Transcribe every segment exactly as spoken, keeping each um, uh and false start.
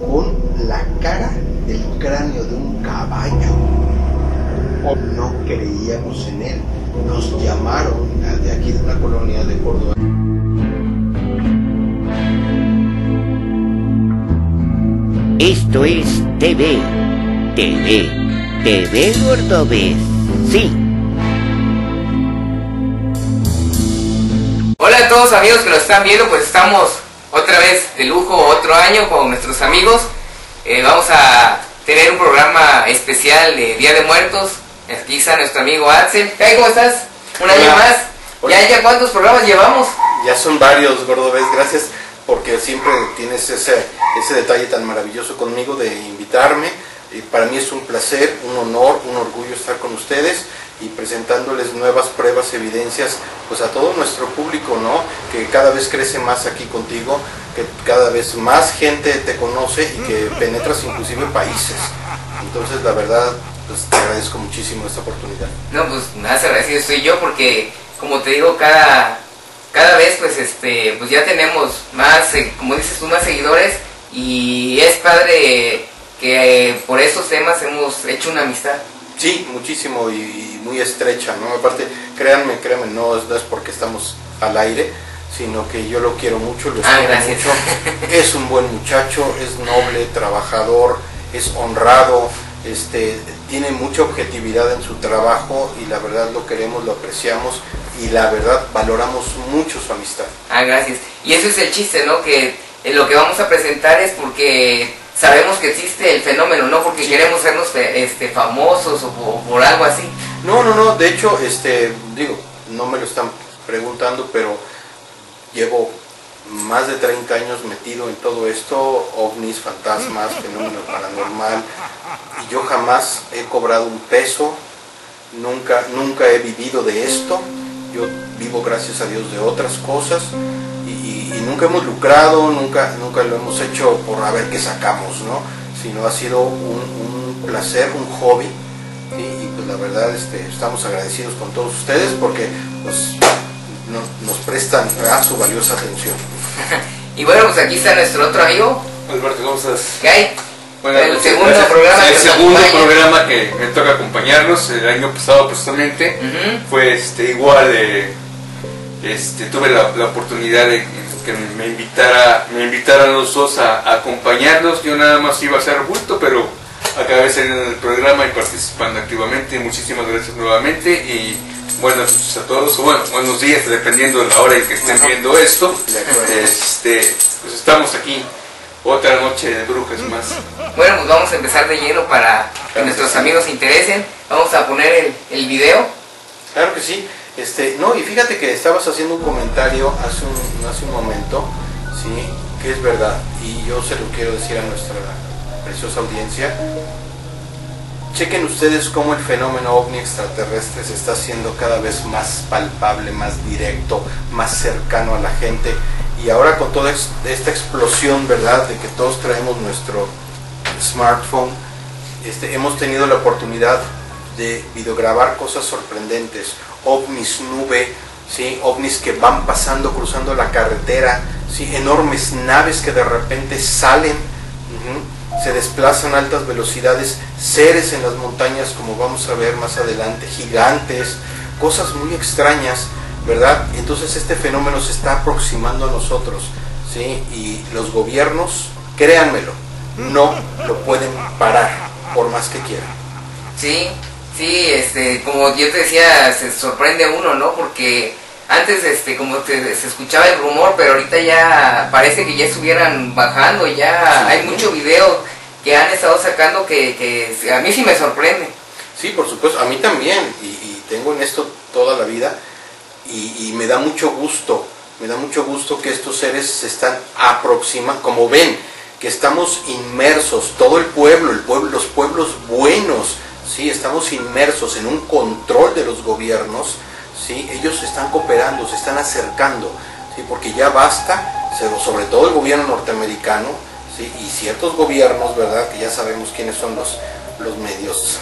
con la cara del cráneo de un caballo. No creíamos en él. Nos llamaron de aquí de una colonia de Córdoba. Esto es T V, T V, T V Cordobés, sí. Hola a todos amigos que nos están viendo, pues estamos otra vez de lujo, otro año con nuestros amigos. Eh, vamos a tener un programa especial de Día de Muertos. Aquí está nuestro amigo Axel. ¿Qué? ¿Cómo estás? Un Hola. año más. Hola. ¿Ya, ¿Ya cuántos programas llevamos? Ya son varios, Cordobés, gracias porque siempre tienes ese, ese detalle tan maravilloso conmigo de invitarme. Y para mí es un placer, un honor, un orgullo estar con ustedes y presentándoles nuevas pruebas, evidencias, pues a todo nuestro público, ¿no? Que cada vez crece más aquí contigo, que cada vez más gente te conoce y que penetras inclusive países. Entonces, la verdad, pues te agradezco muchísimo esta oportunidad. No, pues más agradecido estoy yo porque, como te digo, cada, cada vez pues este pues ya tenemos más, eh, como dices tú, más seguidores y es padre que eh, por estos temas hemos hecho una amistad. Sí, muchísimo y, y muy estrecha, ¿no? Aparte, créanme, créanme, no es, no es porque estamos al aire, sino que yo lo quiero mucho, lo Ah, estimo gracias. mucho. Es un buen muchacho, es noble, trabajador, es honrado, este, tiene mucha objetividad en su trabajo y la verdad lo queremos, lo apreciamos y la verdad valoramos mucho su amistad. Ah, gracias. Y eso es el chiste, ¿no? Que eh, lo que vamos a presentar es porque sabemos que existe el fenómeno, no porque Sí. queremos sernos este, famosos o por, por algo así. No, no, no, de hecho, este, digo, no me lo están preguntando, pero llevo más de treinta años metido en todo esto, ovnis, fantasmas, fenómeno paranormal, y yo jamás he cobrado un peso, nunca, nunca he vivido de esto, yo vivo gracias a Dios de otras cosas, y, y, y nunca hemos lucrado, nunca, nunca lo hemos hecho por a ver qué sacamos, ¿no? Sino ha sido un, un placer, un hobby, ¿sí? Y pues la verdad este, estamos agradecidos con todos ustedes porque pues, nos, nos prestan a su valiosa atención. Y bueno, pues aquí está nuestro otro amigo. Alberto, ¿cómo estás? ¿Qué hay? Bueno, el pues, segundo gracias. programa el que nos segundo acompaña. programa que me toca acompañarnos el año pasado precisamente. Ujú. Fue este igual eh, este tuve la, la oportunidad de que me invitara me invitaran los dos a, a acompañarnos. Yo nada más iba a ser bulto, pero acabé saliendo en el programa y participando activamente. Muchísimas gracias nuevamente y buenas noches a todos, bueno, buenos días dependiendo de la hora en que estén viendo esto. De acuerdo. Este, pues estamos aquí otra noche de brujas más. Bueno, pues vamos a empezar de lleno para que nuestros amigos se interesen. Vamos a poner el, el video. Claro que sí. Este, no, y fíjate que estabas haciendo un comentario hace un, hace un momento, ¿sí? Que es verdad, y yo se lo quiero decir a nuestra preciosa audiencia. Chequen ustedes cómo el fenómeno ovni extraterrestre se está haciendo cada vez más palpable, más directo, más cercano a la gente. Y ahora con toda esta explosión, ¿verdad?, de que todos traemos nuestro smartphone, este, hemos tenido la oportunidad de videograbar cosas sorprendentes, ovnis nube, ¿sí? Ovnis que van pasando, cruzando la carretera, ¿sí? Enormes naves que de repente salen, uh-huh, se desplazan a altas velocidades, seres en las montañas como vamos a ver más adelante, gigantes, cosas muy extrañas, ¿verdad? Entonces este fenómeno se está aproximando a nosotros, ¿sí? Y los gobiernos, créanmelo, no lo pueden parar por más que quieran. Sí, sí, este, como yo te decía, se sorprende uno, ¿no? Porque antes, este, como te, se escuchaba el rumor, pero ahorita ya parece que ya estuvieran bajando, ya Sí. hay mucho video que han estado sacando que, que a mí sí me sorprende. Sí, por supuesto, a mí también, y, y tengo en esto toda la vida, y, y me da mucho gusto, me da mucho gusto que estos seres se están aproximando, como ven, que estamos inmersos, todo el pueblo, el pueblo, los pueblos buenos, sí, estamos inmersos en un control de los gobiernos, sí, ellos están cooperando, se están acercando, sí, porque ya basta, sobre todo el gobierno norteamericano, sí, y ciertos gobiernos, verdad, que ya sabemos quiénes son los, los medios,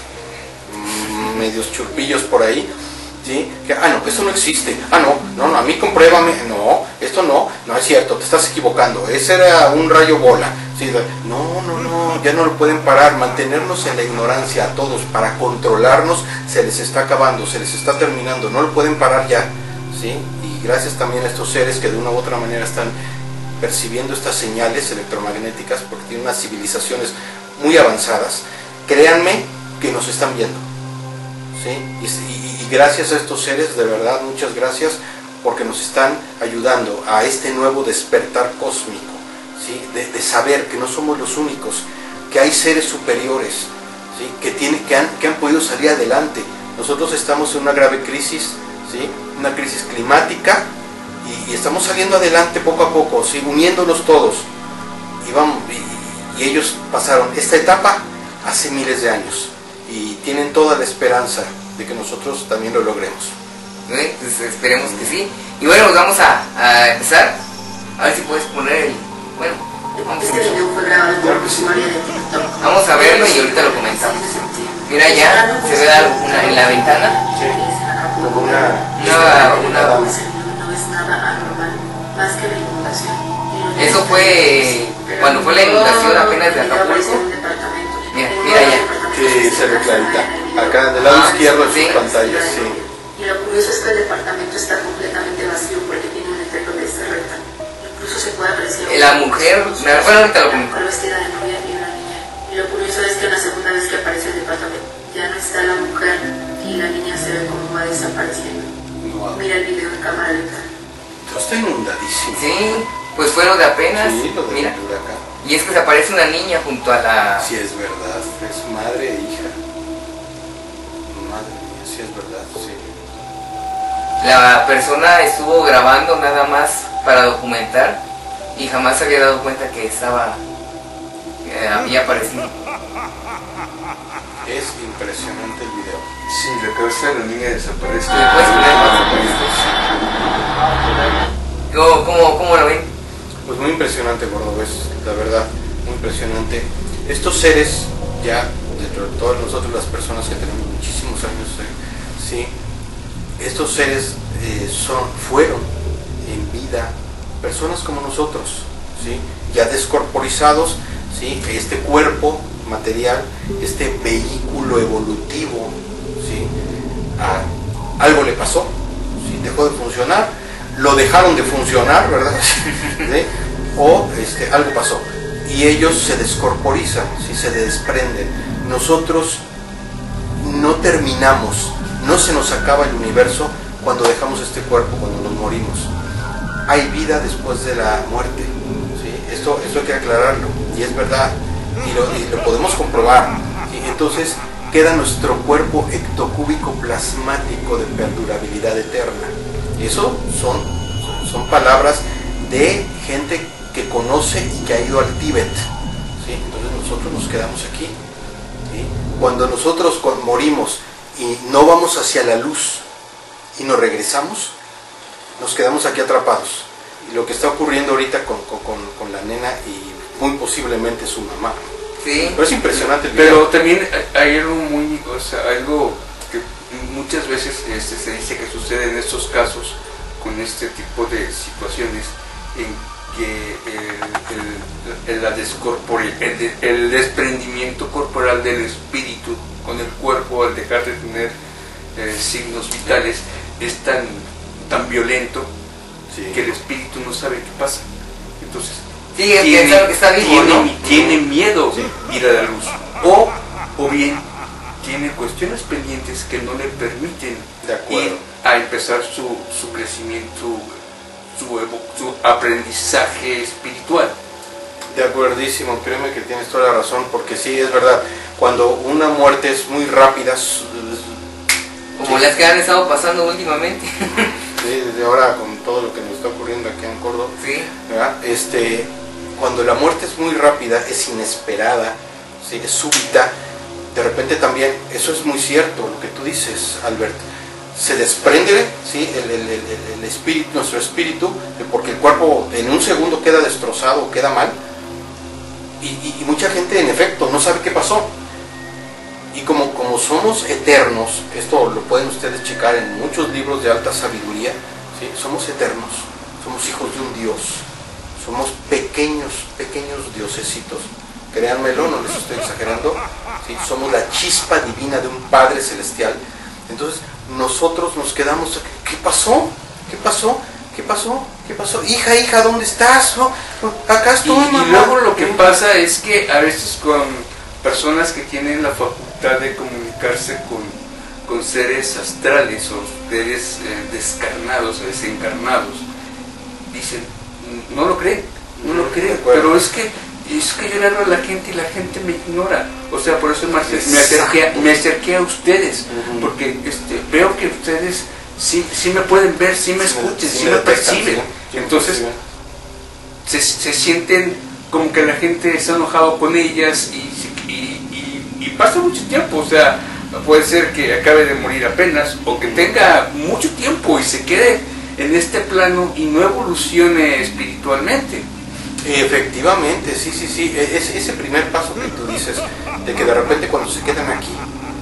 medios churpillos por ahí, ¿sí? Que, ah, no, esto no existe, ah, no, no, no, a mí compruébame, no, esto no, no es cierto, te estás equivocando, ese era un rayo bola, Sí, no, no, no, ya no lo pueden parar. Mantenernos en la ignorancia a todos para controlarnos se les está acabando, se les está terminando, no lo pueden parar ya, ¿sí? Y gracias también a estos seres que de una u otra manera están percibiendo estas señales electromagnéticas, porque tienen unas civilizaciones muy avanzadas, créanme que nos están viendo, ¿sí? Y, y, y gracias a estos seres, de verdad, muchas gracias, porque nos están ayudando a este nuevo despertar cósmico, ¿sí? de, de saber que no somos los únicos, que hay seres superiores, ¿sí? que, tienen, que, han, que han podido salir adelante. Nosotros estamos en una grave crisis, ¿sí? una crisis climática, y, y estamos saliendo adelante poco a poco, ¿sí? uniéndonos todos, y, vamos, y, y ellos pasaron esta etapa hace miles de años, y tienen toda la esperanza de que nosotros también lo logremos. ¿Sí? Pues esperemos que sí. Y bueno, pues vamos a, a empezar. A ver si puedes poner el... Bueno, vamos, este video fue grabado por usuario de TikTok. vamos a verlo y ahorita lo comentamos. Mira, ya se ve algo una, en la ventana. Como una... Una, una, No es nada anormal, más que la inundación. Eso fue cuando fue la inundación apenas de Acapulco. Mira, mira ya. Sí, se ve clarita. Acá del lado Ah, izquierdo de sí. sus pantallas, sí. Y lo curioso es que el departamento está completamente vacío porque tiene un efecto de cerreta. Incluso se puede apreciar... La mujer, bueno, ahorita lo comento. Con vestida de novia y una niña. Y lo curioso es que la segunda vez que aparece el departamento ya no está la mujer y la niña se ve como va desapareciendo. Wow. Mira el video en cámara lenta. Esto está inundadísimo. Sí, pues fue lo de apenas. Sí, lo de Mira. acá. Y es que se aparece una niña junto a la... Sí, es verdad. Es madre e hija. Madre mía, sí es verdad, sí. La persona estuvo grabando nada más para documentar y jamás se había dado cuenta que estaba... que había aparecido. Es impresionante el video. Sí, la cabeza de la niña desaparece. ¿Le puedes poner más? ¿Cómo, cómo, ¿Cómo lo ven? Pues muy impresionante, Gordo, es la verdad, muy impresionante. Estos seres, ya dentro de todas nosotros las personas que tenemos muchísimos años, eh, sí, estos seres eh, son, fueron en vida personas como nosotros, ¿sí? ya descorporizados, ¿sí? este cuerpo material, este vehículo evolutivo, ¿sí? ah, algo le pasó, ¿sí? dejó de funcionar, lo dejaron de funcionar, ¿verdad? ¿Sí? O este, algo pasó y ellos se descorporizan, ¿sí? se desprenden. Nosotros no terminamos, no se nos acaba el universo cuando dejamos este cuerpo, cuando nos morimos. Hay vida después de la muerte, ¿sí? esto, esto hay que aclararlo, y es verdad, y lo, y lo podemos comprobar, ¿sí? Entonces queda nuestro cuerpo ectocúbico plasmático de perdurabilidad eterna. Y eso son, son palabras de gente que conoce y que ha ido al Tíbet, ¿sí? Entonces nosotros nos quedamos aquí, ¿sí? Cuando nosotros morimos y no vamos hacia la luz y nos regresamos, nos quedamos aquí atrapados. Y lo que está ocurriendo ahorita con, con, con la nena y muy posiblemente su mamá. Sí. Pero es impresionante el Pero video. también hay algo muy, o sea, algo que muchas veces este, se dice que sucede en estos casos con este tipo de situaciones en que el, el, la descorpore, el, de, el desprendimiento corporal del espíritu con el cuerpo al dejar de tener eh, signos vitales es tan, tan violento sí. que el espíritu no sabe qué pasa. Entonces sí, es tiene, que está vivo, tiene, ¿no? tiene miedo sí. ir a la luz o, o bien tiene cuestiones pendientes que no le permiten ir a empezar su, su crecimiento, su, su aprendizaje espiritual. De acuerdísimo, créeme que tienes toda la razón, porque sí, es verdad, cuando una muerte es muy rápida, como sí. las que han estado pasando últimamente. Sí, desde ahora con todo lo que nos está ocurriendo aquí en Córdoba, sí. ¿verdad? Este, cuando la muerte es muy rápida, es inesperada, ¿sí? es súbita, de repente también, eso es muy cierto, lo que tú dices, Albert, se desprende ¿sí? el, el, el, el espíritu, nuestro espíritu, porque el cuerpo en un segundo queda destrozado, queda mal, y, y, y mucha gente en efecto no sabe qué pasó. Y como, como somos eternos, esto lo pueden ustedes checar en muchos libros de alta sabiduría, ¿sí? somos eternos, somos hijos de un Dios, somos pequeños, pequeños diosesitos. Créanmelo, no les estoy exagerando, ¿sí? Somos la chispa divina de un Padre Celestial. Entonces nosotros nos quedamos, ¿qué pasó? ¿Qué pasó? ¿Qué pasó? ¿Qué pasó? Hija, hija, ¿dónde estás? Oh, acá estoy, y, mamá. Y luego lo que pasa es que a veces con personas que tienen la facultad de comunicarse con, con seres astrales o seres eh, descarnados o desencarnados, dicen, no lo creen, no lo creen, pero es que es que yo le hablo a la gente y la gente me ignora. O sea, por eso me acerqué, me acerqué a ustedes, uh-huh. porque este, veo que ustedes sí, sí me pueden ver, sí me escuchan, sí, sí me perciben. Sí, entonces se, se sienten como que la gente está enojado con ellas y, y, y, y pasa mucho tiempo. O sea, puede ser que acabe de morir apenas o que tenga mucho tiempo y se quede en este plano y no evolucione espiritualmente. Efectivamente, sí, sí, sí, ese, ese primer paso que tú dices, de que de repente cuando se quedan aquí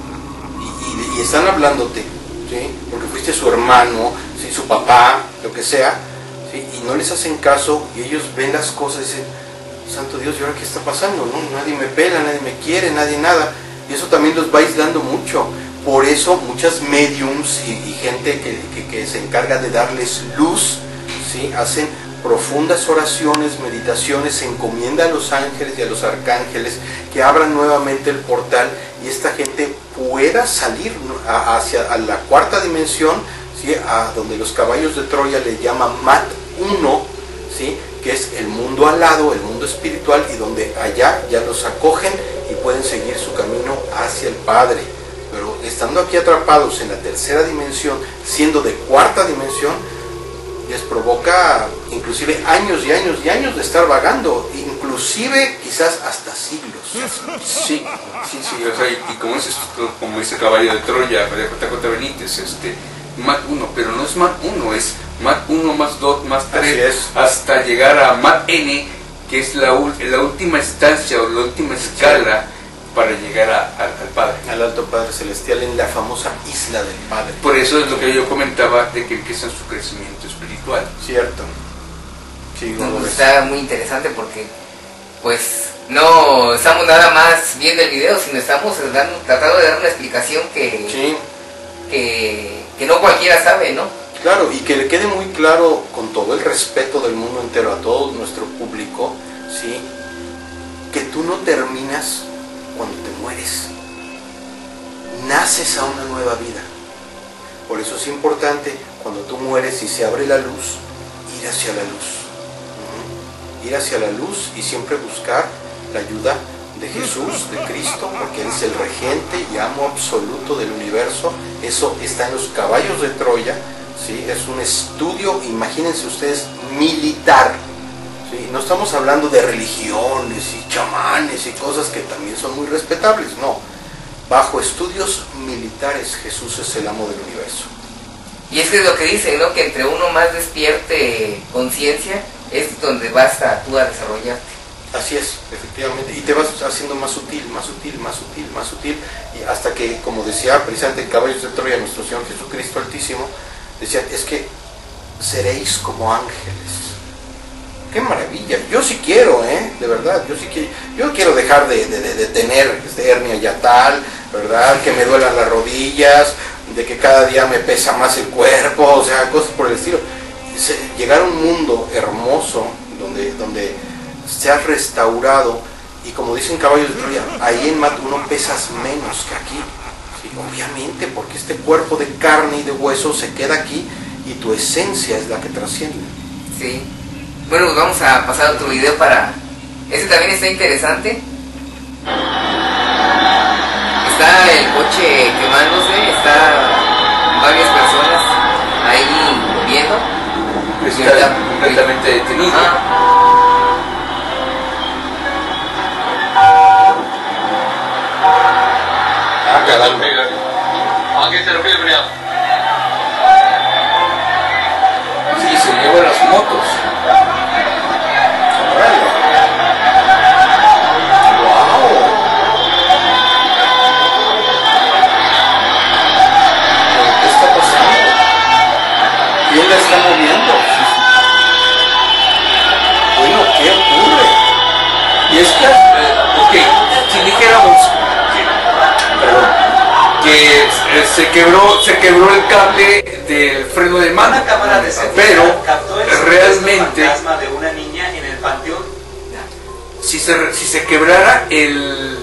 y, y, y están hablándote, ¿sí? Porque fuiste su hermano, ¿sí? Su papá, lo que sea, ¿sí? Y no les hacen caso y ellos ven las cosas y dicen, santo Dios, ¿y ahora qué está pasando? ¿No? Nadie me pela, nadie me quiere, nadie nada, y eso también los va aislando mucho. Por eso muchas mediums y, y gente que, que, que se encarga de darles luz, ¿sí? Hacen profundas oraciones, meditaciones, se encomienda a los ángeles y a los arcángeles que abran nuevamente el portal y esta gente pueda salir a, hacia a la cuarta dimensión, ¿sí? A donde los caballos de Troya le llaman Mat uno, ¿sí? Que es el mundo alado, el mundo espiritual, y donde allá ya los acogen y pueden seguir su camino hacia el Padre. Pero estando aquí atrapados en la tercera dimensión, siendo de cuarta dimensión, les provoca inclusive años y años y años de estar vagando, inclusive quizás hasta siglos. Sí, sí, sí, o sea, y, y como dices, como dice Caballo de Troya, de J J Benítez, este, Mat uno, pero no es Mat uno, es Mat uno más dos más tres, hasta llegar a Mat N, que es la, la última instancia o la última escala para llegar a, a, al Padre. Al Alto Padre Celestial, en la famosa Isla del Padre. Por eso es lo que yo comentaba, de que empiezan su crecimiento espiritual. Cierto. Sí, no, está muy interesante porque pues no estamos nada más viendo el video, sino estamos dando, tratando de dar una explicación que, sí. que, que no cualquiera sabe, ¿no? Claro, y que le quede muy claro, con todo el respeto del mundo entero a todo nuestro público, ¿sí? Que tú no terminas cuando te mueres, naces a una nueva vida. Por eso es importante, cuando tú mueres y se abre la luz, ir hacia la luz. Uh-huh. Ir hacia la luz y siempre buscar la ayuda de Jesús, de Cristo, porque Él es el regente y amo absoluto del universo. Eso está en los caballos de Troya, ¿sí? Es un estudio, imagínense ustedes, militar. ¿Sí? No estamos hablando de religiones y chamanes y cosas que también son muy respetables, no. Bajo estudios militares, Jesús es el amo del universo. Y es que es lo que dicen, ¿no? Que entre uno más despierte conciencia, es donde vas a tú a desarrollarte. Así es, efectivamente. Y te vas haciendo más sutil, más sutil, más sutil, más sutil. Y hasta que, como decía precisamente en Caballos de Troya, nuestro Señor Jesucristo Altísimo, decía, es que seréis como ángeles. ¡Qué maravilla! Yo sí quiero, ¿eh? De verdad, yo sí quiero. Yo quiero dejar de, de, de, de tener este hernia yatal, ¿verdad? Que me duelan las rodillas, de que cada día me pesa más el cuerpo, o sea, cosas por el estilo. Se, llegar a un mundo hermoso, donde, donde se ha restaurado, y como dicen Caballos de Troya, ahí en Mat uno pesas menos que aquí. ¿Sí? Obviamente, porque este cuerpo de carne y de hueso se queda aquí, y tu esencia es la que trasciende. Sí. Bueno, pues vamos a pasar a otro video para... Este también está interesante. Está el coche quemándose, está varias personas ahí viendo. Está completamente detenido. Ah. Ah, caramba. Sí, se llevan las motos. ¿Quién la está moviendo? eh, se quebró se quebró el cable del freno de mano. Una cámara de seguridad pero captó el realmente fantasma de una niña en el panteón. si se, si se quebrara el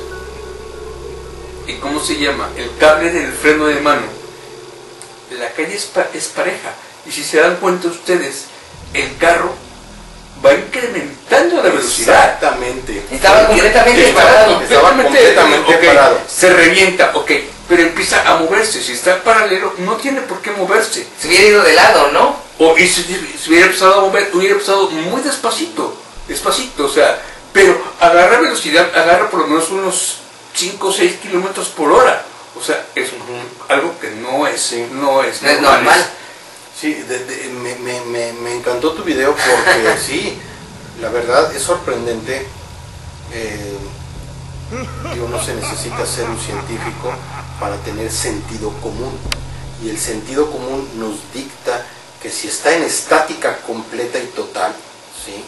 ¿cómo se llama? el cable del freno de mano, la calle es, pa, es pareja, y si se dan cuenta ustedes, el carro va incrementando la velocidad. Exactamente. Estaba completamente Estaba parado. Estaba completamente ok, parado. Se revienta, ok, pero empieza a moverse. Si está paralelo, no tiene por qué moverse. Se hubiera ido de lado, ¿no? O y si se hubiera empezado a mover, hubiera empezado muy despacito, despacito, o sea, pero agarra velocidad, agarra por lo menos unos cinco o seis kilómetros por hora. O sea, es uh-huh. algo que no es, sí. no es, no es normal. normal. Sí, de, de, me, me, me, me encantó tu video porque sí, la verdad es sorprendente. Eh, digo, no se necesita ser un científico para tener sentido común. Y el sentido común nos dicta que si está en estática completa y total, ¿sí?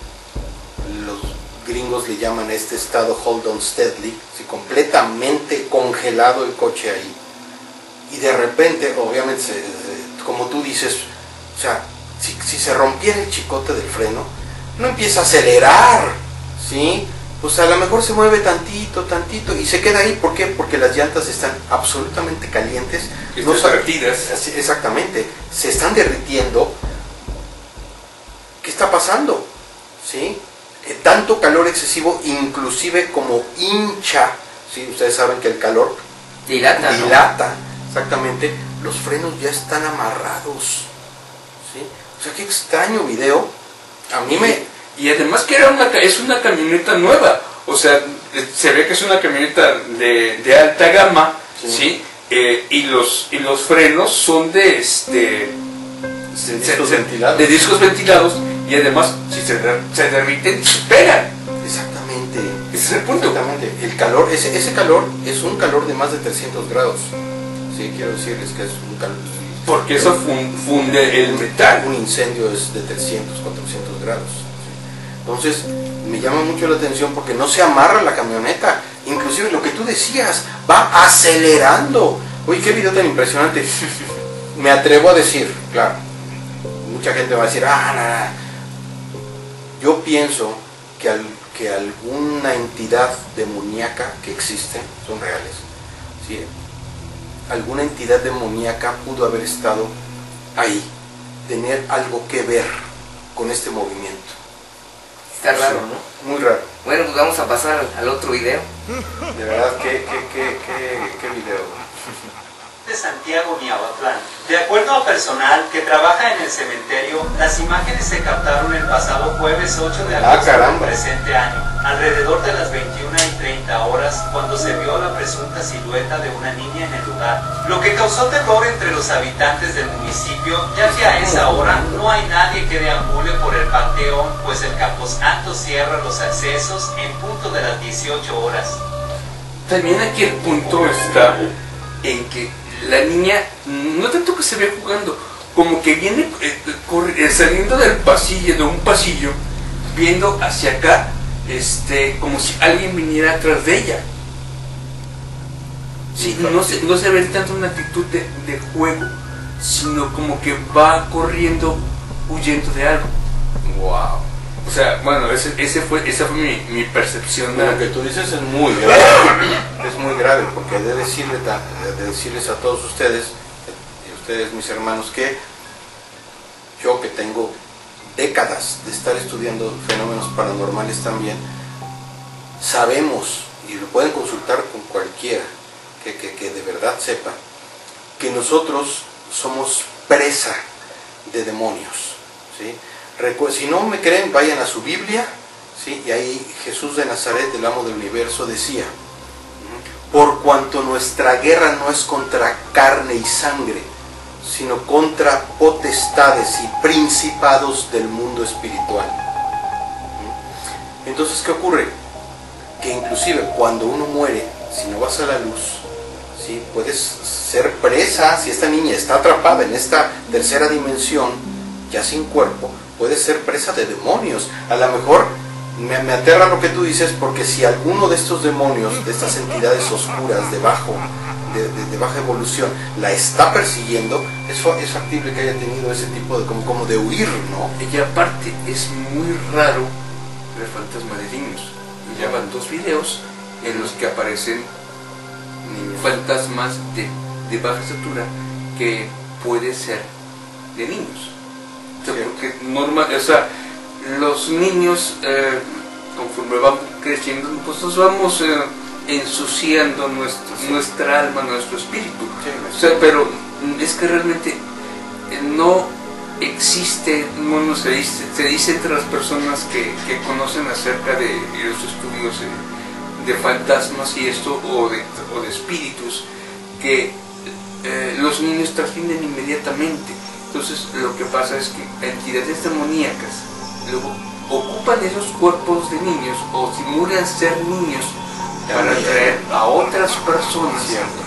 Los gringos le llaman a este estado hold on steadily, ¿sí? Completamente congelado el coche ahí. Y de repente, obviamente, se, se, como tú dices, o sea, si, si se rompiera el chicote del freno, no empieza a acelerar, ¿sí? Pues a lo mejor se mueve tantito, tantito, y se queda ahí. ¿Por qué? Porque las llantas están absolutamente calientes. Están no derretidas. Exactamente, se están derritiendo. ¿Qué está pasando? ¿Sí? Eh, tanto calor excesivo, inclusive como hincha, ¿sí? Ustedes saben que el calor dilata, dilata, ¿no? Exactamente, los frenos ya están amarrados, ¿sí? O sea, qué extraño video. A mí me... Y además que era una, es una camioneta nueva, o sea, se ve que es una camioneta de, de alta gama, ¿sí? ¿Sí? Eh, y, los, y los frenos son de, este, de, discos se, ventilados. de discos ventilados, y además si se, se derriten, se pegan. Exactamente. Ese es el punto. Exactamente. El calor, ese, ese calor es un calor de más de trescientos grados. Sí, quiero decirles que es un calor. Porque eso funde el metal. Un incendio es de trescientos, cuatrocientos grados. Entonces, me llama mucho la atención porque no se amarra la camioneta. Inclusive lo que tú decías, va acelerando. Oye, qué video tan impresionante. Me atrevo a decir, claro, mucha gente va a decir, ah, nada. Yo pienso que, al, que alguna entidad demoníaca que existe, son reales, ¿sí? Alguna entidad demoníaca pudo haber estado ahí, tener algo que ver con este movimiento. Está raro, ¿no? Muy raro. Bueno, pues vamos a pasar al, al otro video. De verdad, qué, qué, qué, qué, qué video. De Santiago, Miahuatlán. De acuerdo a personal que trabaja en el cementerio, las imágenes se captaron el pasado jueves ocho de agosto ah, del presente año, alrededor de las veintiuna y treinta horas, cuando se vio la presunta silueta de una niña en el lugar, lo que causó terror entre los habitantes del municipio, ya que a esa hora no hay nadie que deambule por el panteón, pues el camposanto cierra los accesos en punto de las dieciocho horas. También aquí el punto está en que la niña, no tanto que se ve jugando, como que viene eh, corre, saliendo del pasillo, de un pasillo, viendo hacia acá, este, como si alguien viniera atrás de ella. Sí, no se, no se ve tanto una actitud de, de juego, sino como que va corriendo, huyendo de algo. Wow. O sea, bueno, ese, ese fue, esa fue mi, mi percepción. Lo que tú dices es muy grave, es muy grave, porque he de, decirle, de decirles a todos ustedes, y ustedes mis hermanos, que yo que tengo décadas de estar estudiando fenómenos paranormales también, sabemos, y lo pueden consultar con cualquiera que, que, que de verdad sepa, que nosotros somos presa de demonios, ¿sí? Si no me creen, vayan a su Biblia, ¿sí? Y ahí Jesús de Nazaret, el amo del universo, decía: por cuanto nuestra guerra no es contra carne y sangre, sino contra potestades y principados del mundo espiritual. Entonces, ¿qué ocurre? Que inclusive cuando uno muere, si no vas a la luz, ¿sí? Puedes ser presa. Si esta niña está atrapada en esta tercera dimensión, ya sin cuerpo, puede ser presa de demonios. A lo mejor me, me aterra lo que tú dices, porque si alguno de estos demonios, de estas entidades oscuras debajo de, de, de baja evolución la está persiguiendo, es, es factible que haya tenido ese tipo de, como, como de huir, ¿no? Y aparte es muy raro ver fantasmas de niños. Y ya van dos videos en los que aparecen Niños. fantasmas de, de baja estatura que puede ser de niños. O sea, Sí. porque normal, o sea, los niños eh, conforme vamos creciendo, pues nos vamos eh, ensuciando nuestro, nuestra alma, nuestro espíritu. Sí, O sea, pero es que realmente eh, no existe, bueno, se dice, se dice entre las personas que, que conocen acerca de los estudios eh, de fantasmas y esto, o de, o de espíritus, que eh, los niños trascienden inmediatamente. Entonces lo que pasa es que entidades demoníacas luego ocupan esos cuerpos de niños o simulan ser niños para atraer a otras personas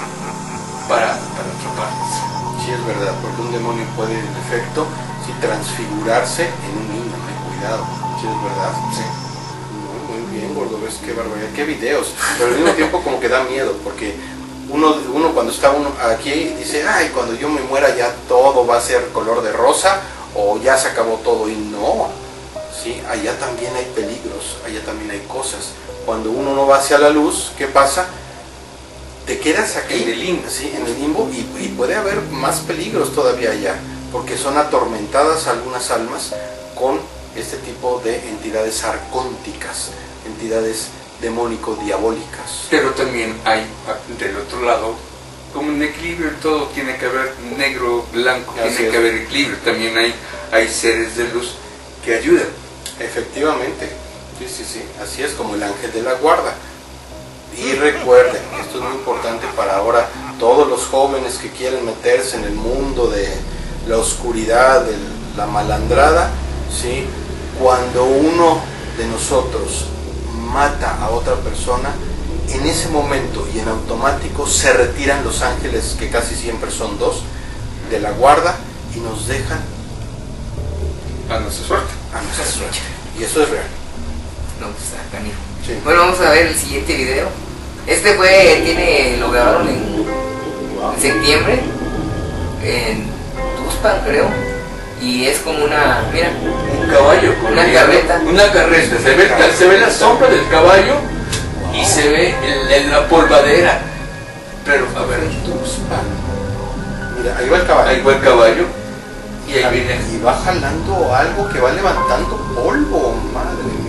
para, para atraparlas. Sí, es verdad, porque un demonio puede en efecto sí, transfigurarse en un niño, eh, cuidado, sí es verdad. Sí. Muy, muy bien, gordo, ves qué barbaridad, qué videos, pero al mismo tiempo como que da miedo, porque uno, uno cuando está uno aquí dice, ay, cuando yo me muera ya todo va a ser color de rosa, o ya se acabó todo, y no, sí, allá también hay peligros, allá también hay cosas. Cuando uno no va hacia la luz, ¿qué pasa? Te quedas aquí, En el limbo. sí, en el limbo, y, y puede haber más peligros todavía allá, porque son atormentadas algunas almas con este tipo de entidades arcónticas, entidades demónico-diabólicas. Pero también hay del otro lado, como un equilibrio en todo, tiene que haber negro, blanco, Así tiene es. que haber equilibrio. También hay, hay seres de luz que ayudan. Efectivamente, sí, sí, sí, así es como el ángel de la guarda. Y recuerden, esto es muy importante para ahora todos los jóvenes que quieren meterse en el mundo de la oscuridad, de la malandrada, ¿sí? Cuando uno de nosotros mata a otra persona, en ese momento y en automático se retiran los ángeles, que casi siempre son dos, de la guarda y nos dejan A nuestra suerte. a nuestra suerte. Y eso es real. No, pues está canijo. Sí. Bueno, vamos a ver el siguiente video. Este fue, tiene, lo grabaron en, en septiembre, en Tuxpan creo, y es como una, mira, Un caballo con Una el- carreta. Una carreta. Se ve, se ve la sombra del caballo y se ve el- el- la polvadera. Pero, a ver, Mira, ahí va el caballo. ahí va el caballo y ahí viene. Y va jalando algo que va levantando polvo, madre mía.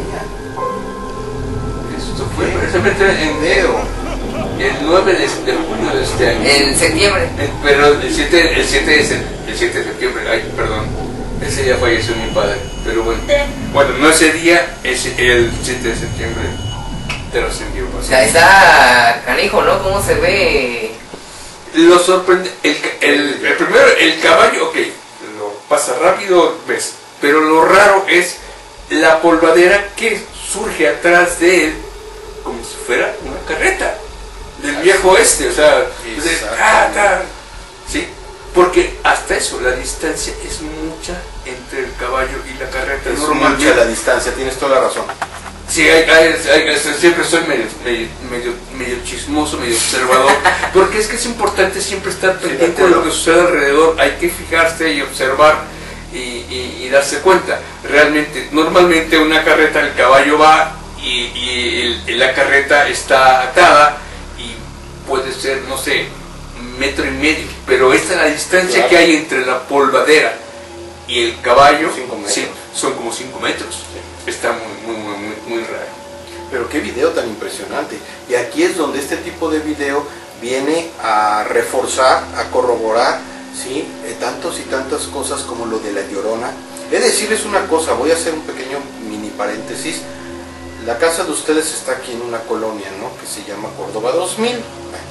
Esto fue precisamente en Video. el nueve de, de junio de este año. en septiembre. Eh, Pero el siete, el siete de, se- el siete de septiembre, ay, perdón, ese día falleció mi padre, pero bueno, bueno, no ese día, ese, el siete de septiembre trascendió. O sea, está canijo, ¿no? ¿Cómo se ve? Lo sorprende, el, ca- el, el primero, el caballo, ok, lo pasa rápido, ves, pero lo raro es la polvadera que surge atrás de él, como si fuera una carreta del viejo este, o sea, o sea, ah, ah, sí, porque hasta eso, la distancia es mucha entre el caballo y la carreta. Es Normalmente- mucha la distancia, tienes toda la razón. Sí, hay, hay- hay- hay- siempre soy medio, medio, medio, medio chismoso, medio observador, porque es que es importante siempre estar Sí, de pendiente de acuerdo. lo que sucede alrededor, hay que fijarse y observar y, y- y darse cuenta. Realmente, normalmente una carreta, el caballo va y, y el- la carreta está atada y puede ser, no sé, metro y medio, pero esta es la distancia Claro. que hay entre la polvadera y el caballo, Cinco metros. sí, son como cinco metros. Está muy, muy, muy, muy, muy raro. Pero qué video tan impresionante. Y aquí es donde este tipo de video viene a reforzar, a corroborar, ¿sí? Eh, tantos y tantas cosas como lo de la Llorona. He de decirles una cosa, voy a hacer un pequeño mini paréntesis. La casa de ustedes está aquí en una colonia, ¿no? Que se llama Córdoba dos mil. Bueno.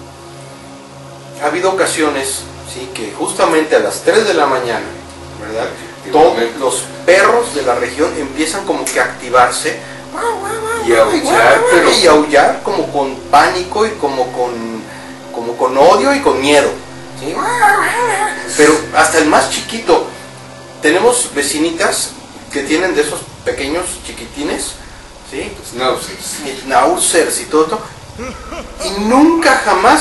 Ha habido ocasiones, ¿sí? Que justamente a las tres de la mañana, ¿verdad? Todos los perros de la región empiezan como que a activarse Y a aullar, pero- y a aullar como con pánico y como con, como con odio y con miedo, ¿sí? Pero hasta el más chiquito, tenemos vecinitas que tienen de esos pequeños chiquitines, ¿sí? Schnauzers. Schnauzers y todo, todo, y nunca jamás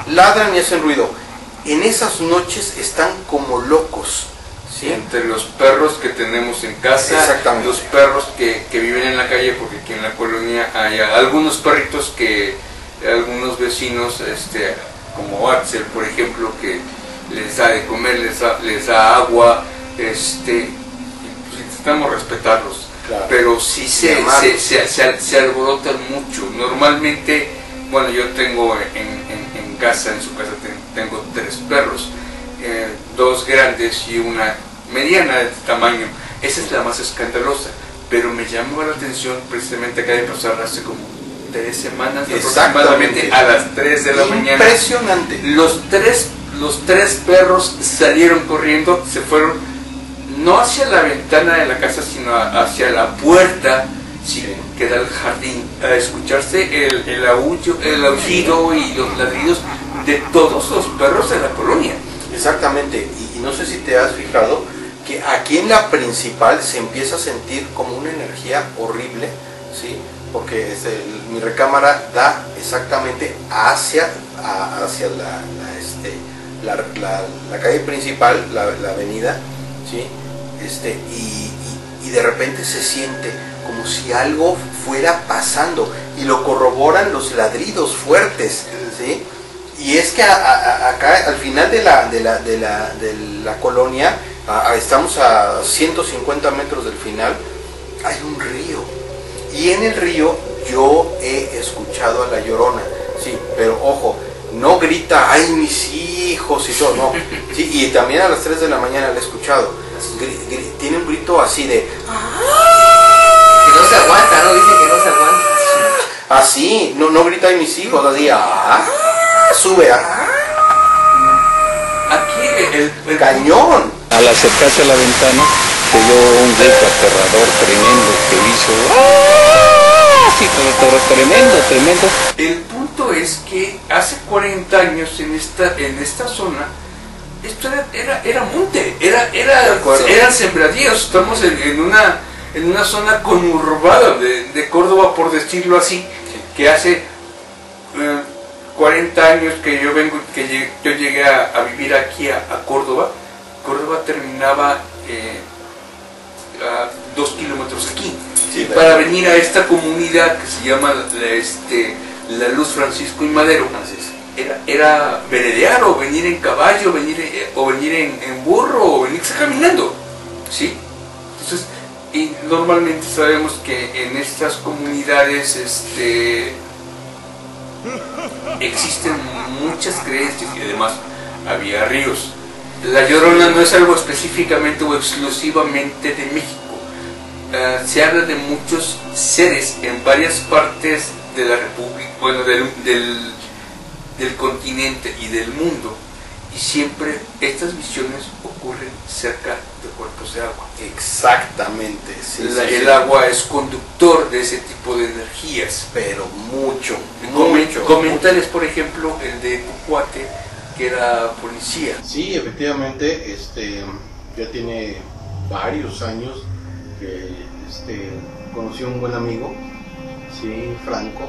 ladran y hacen ruido. En esas noches están como locos. ¿Sí? Entre los perros que tenemos en casa, los perros que, que viven en la calle, porque aquí en la colonia hay algunos perritos que algunos vecinos, este, como Axel, por ejemplo, que les da de comer, les da, les da agua, este, pues intentamos respetarlos, claro. Pero sí se, se, se, se, se alborotan mucho. Normalmente, bueno, yo tengo en, en, en casa, en su casa tengo tres perros, eh, dos grandes y una mediana de tamaño. Esa es la más escandalosa, pero me llamó la atención precisamente acá de pasar hace como tres semanas aproximadamente a las tres de la mañana. Impresionante. Los tres, los tres perros salieron corriendo, se fueron no hacia la ventana de la casa, sino hacia la puerta, sí, que da al jardín, a escucharse el, el, aullo, el aullido y los ladridos de todos los perros de la colonia. Exactamente, y, y no sé si te has fijado que aquí en la principal se empieza a sentir como una energía horrible, ¿sí? Porque es el, mi recámara da exactamente hacia, a, hacia la, la, este, la, la, la calle principal, la, la avenida, ¿sí? Este, y, y, y de repente se siente como si algo fuera pasando, y lo corroboran los ladridos fuertes, ¿sí? Y es que a, a, acá al final de la, de la, de la, de la colonia, a, a, estamos a ciento cincuenta metros del final, hay un río. Y en el río yo he escuchado a la Llorona, sí, pero ojo, no grita, ay mis hijos y todo, no. Sí, y también a las tres de la mañana la he escuchado. Gri, gri, tiene un grito así de... Que no se aguanta, ¿no? Dice que no se aguanta. Así, no, no grita ay mis hijos, así, ah, sube, ah. Aquí el, el cañón. Al acercarse a la ventana se dio un grito aterrador tremendo que hizo ¡ah! Sí, tremendo, tremendo. El punto es que hace cuarenta años en esta, en esta zona esto era, era, era monte, era, era, eran sembradíos. Estamos en, en, una, en una zona conurbada de, de Córdoba, por decirlo así, que hace eh, cuarenta años que yo vengo, que llegué, yo llegué a, a vivir aquí a, a Córdoba. Córdoba terminaba eh, a dos kilómetros aquí, sí, para venir a esta comunidad que se llama la, este, la Luz Francisco y Madero. Era, era veredear o venir en caballo, venir, eh, o venir en, en burro, o venirse caminando, ¿sí? Entonces, y normalmente sabemos que en estas comunidades este, existen muchas creencias, y además había ríos. La Llorona no es algo específicamente o exclusivamente de México. Uh, se habla de muchos seres en varias partes de la República, bueno, del, del, del continente y del mundo, y siempre estas visiones ocurren cerca de cuerpos de agua. Exactamente, sí, la, sí, el sí. agua es conductor de ese tipo de energías. Pero mucho, Comen, mucho. Comentarles, por ejemplo, el de Cucuate, que era policía. Sí, efectivamente, este, ya tiene varios años que este, conocí a un buen amigo, sí, Franco,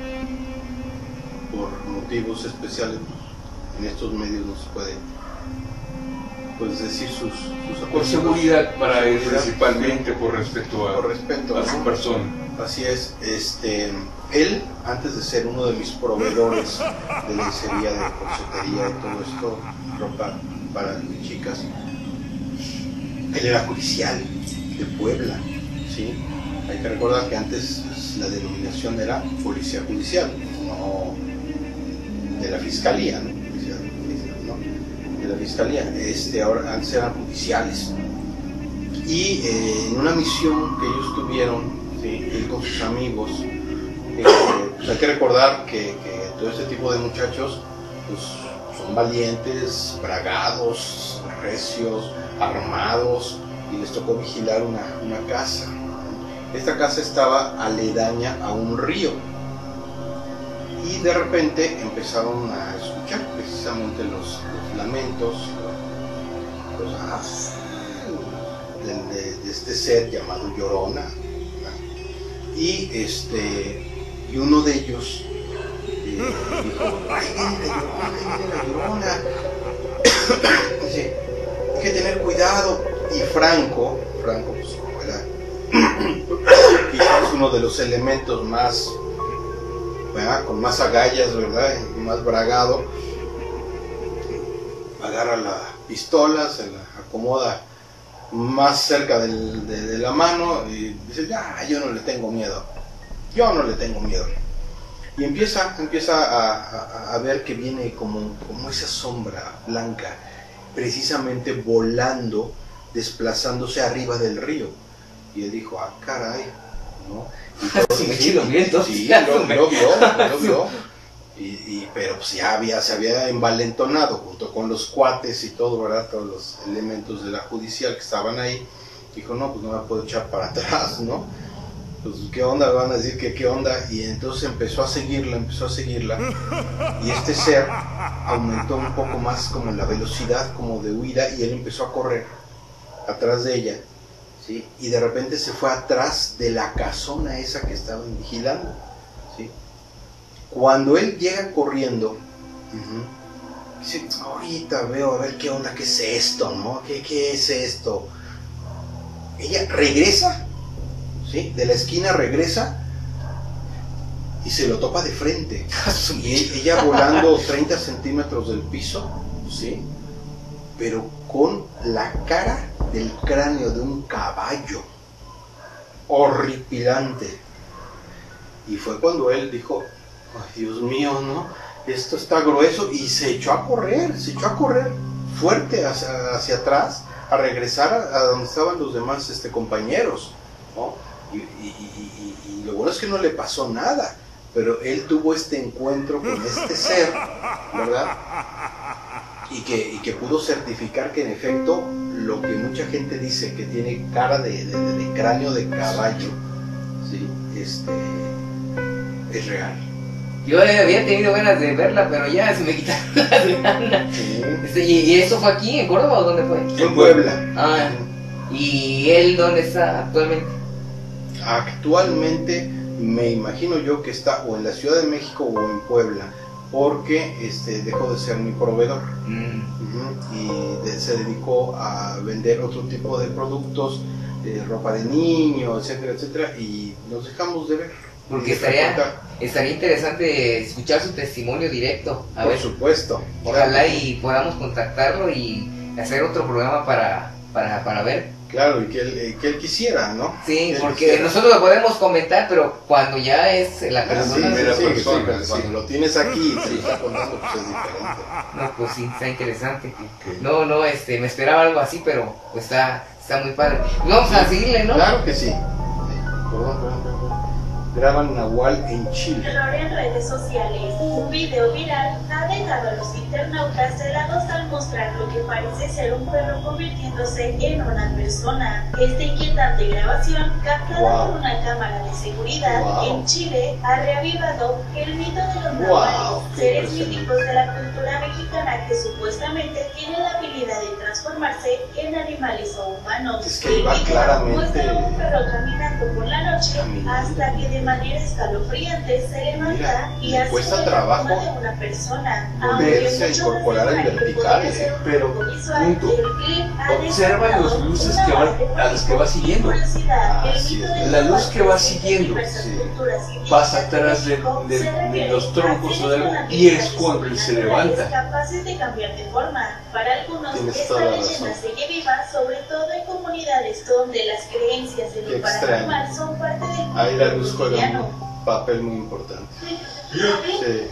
por motivos especiales. En estos medios no se puede, pues, decir sus, sus Por seguridad para por él, seguridad, principalmente, por respeto a, por respeto, a ¿no? su persona. Así es. Este, él, antes de ser uno de mis proveedores de lencería, de corsetería y todo esto, ropa para chicas, él era judicial de Puebla, ¿sí? Hay que recordar que antes la denominación era policía judicial, no de la fiscalía, ¿no? ¿no? De la fiscalía. Este, ahora, antes eran judiciales. Y eh, en una misión que ellos tuvieron, ¿sí? Él con sus amigos, eh, pues hay que recordar que, que todo este tipo de muchachos pues, son valientes, bragados, recios, armados, y les tocó vigilar una, una casa. Esta casa estaba aledaña a un río, y de repente empezaron a escuchar precisamente los, los lamentos, los, los ah, de, de, de este ser llamado Llorona, ¿no? y este y uno de ellos eh, dijo, ay, viene la Llorona, llorona. Dice, hay que tener cuidado. Y Franco, Franco pues como era quizás uno de los elementos más, ¿verdad? Con más agallas, ¿verdad? Y más bragado, agarra la pistola, se la acomoda más cerca del, de, de la mano y dice, ya, yo no le tengo miedo, yo no le tengo miedo. Y empieza, empieza a, a, a ver que viene como, como esa sombra blanca, precisamente volando, desplazándose arriba del río. Y él dijo, ah, caray, ¿no? Y todo, sí, sí, lo vi, entonces, sí, lo, lo vio, lo vio. Y, y, pero pues ya había, se había envalentonado junto con los cuates y todo, ¿verdad? Todos los elementos de la judicial que estaban ahí. Dijo, no, pues no me puedo echar para atrás, ¿no? Pues qué onda, van a decir que qué onda. Y entonces empezó a seguirla, empezó a seguirla. Y este ser aumentó un poco más como la velocidad, como de huida, y él empezó a correr atrás de ella, ¿sí? Y de repente se fue atrás de la casona esa que estaban vigilando, ¿sí? Cuando él llega corriendo, uh-huh, dice, ahorita veo a ver qué onda, qué es esto, ¿no? ¿Qué, qué es esto? Ella regresa, ¿sí? De la esquina regresa y se lo topa de frente. Y ella volando treinta centímetros del piso, ¿sí? Pero con la cara del cráneo de un caballo, horripilante. Y fue cuando él dijo, ay, Dios mío, ¿no? Esto está grueso, y se echó a correr, se echó a correr fuerte hacia, hacia atrás, a regresar a, a donde estaban los demás este, compañeros, ¿no? Y, y, y, y, y lo bueno es que no le pasó nada, pero él tuvo este encuentro con este ser, ¿verdad? Y que, y que pudo certificar que en efecto lo que mucha gente dice que tiene cara de, de, de, de cráneo de caballo, ¿sí? este, es real. Yo había tenido ganas de verla, pero ya se me quitaron las ganas. Sí. Este, ¿y, ¿Y eso fue aquí, en Córdoba, o dónde fue? En Puebla. Ah, ¿y él dónde está actualmente? Actualmente me imagino yo que está o en la Ciudad de México o en Puebla, porque este, dejó de ser mi proveedor. Mm. Uh-huh. Y de, se dedicó a vender otro tipo de productos, de ropa de niño, etcétera, etcétera, y nos dejamos de ver. Porque estaría, estaría interesante escuchar su testimonio directo. A Por ver, supuesto. ojalá Claro. y podamos contactarlo y hacer otro programa para, para, para ver. Claro, y que él, eh, que él quisiera, ¿no? Sí, Que él porque quisiera. nosotros lo podemos comentar, pero cuando ya es la Ah, sí, persona... primera sí, sí, persona, sí, pero sí. cuando lo tienes aquí y te lo está contando, pues es diferente. No, pues sí, está interesante. Ok. No, no, este, me esperaba algo así, pero pues está, está muy padre. Vamos a seguirle, ¿no? Claro que sí. Sí. Perdón, perdón, perdón. Graban Nahual en Chile. Terror en redes sociales. Un video viral ha dejado a los internautas helados al mostrar lo que parece ser un perro convirtiéndose en una persona. Esta inquietante grabación, captada Wow. por una cámara de seguridad Wow. en Chile, ha reavivado el mito de los Wow, nahuales, qué seres impresionante. míticos de la cultura mexicana que supuestamente tienen la habilidad de transformarse en animales o humanos. Es que ahí El va video claramente muestra a un perro caminando por la noche caminando. hasta que de manera escalofriante se levanta Mira, y le hace cuesta la trabajo forma de una persona. volverse a Aunque incorporar en muchos vertical, afirman que podría ser un pero, truco visual, punto. el clip ha Observa despertado las luces una que van- base de a las que va siguiendo. curiosidad. El Así mito es. del La luz nahual que va presente en siguiendo, diversas sí. culturas indígenas pasa de atrás de, México de- se de refiere los a troncos o seres de algo con y es habilidades cuando él se sobrenaturales levanta. capaces de cambiar de forma. Para algunos, Tienes esta toda la leyenda razón. sigue viva, sobre todo en comunidades donde las creencias en Qué lo extraño. paranormal son parte del Ahí la culto luz juega cotidiano. un papel muy importante. Sí,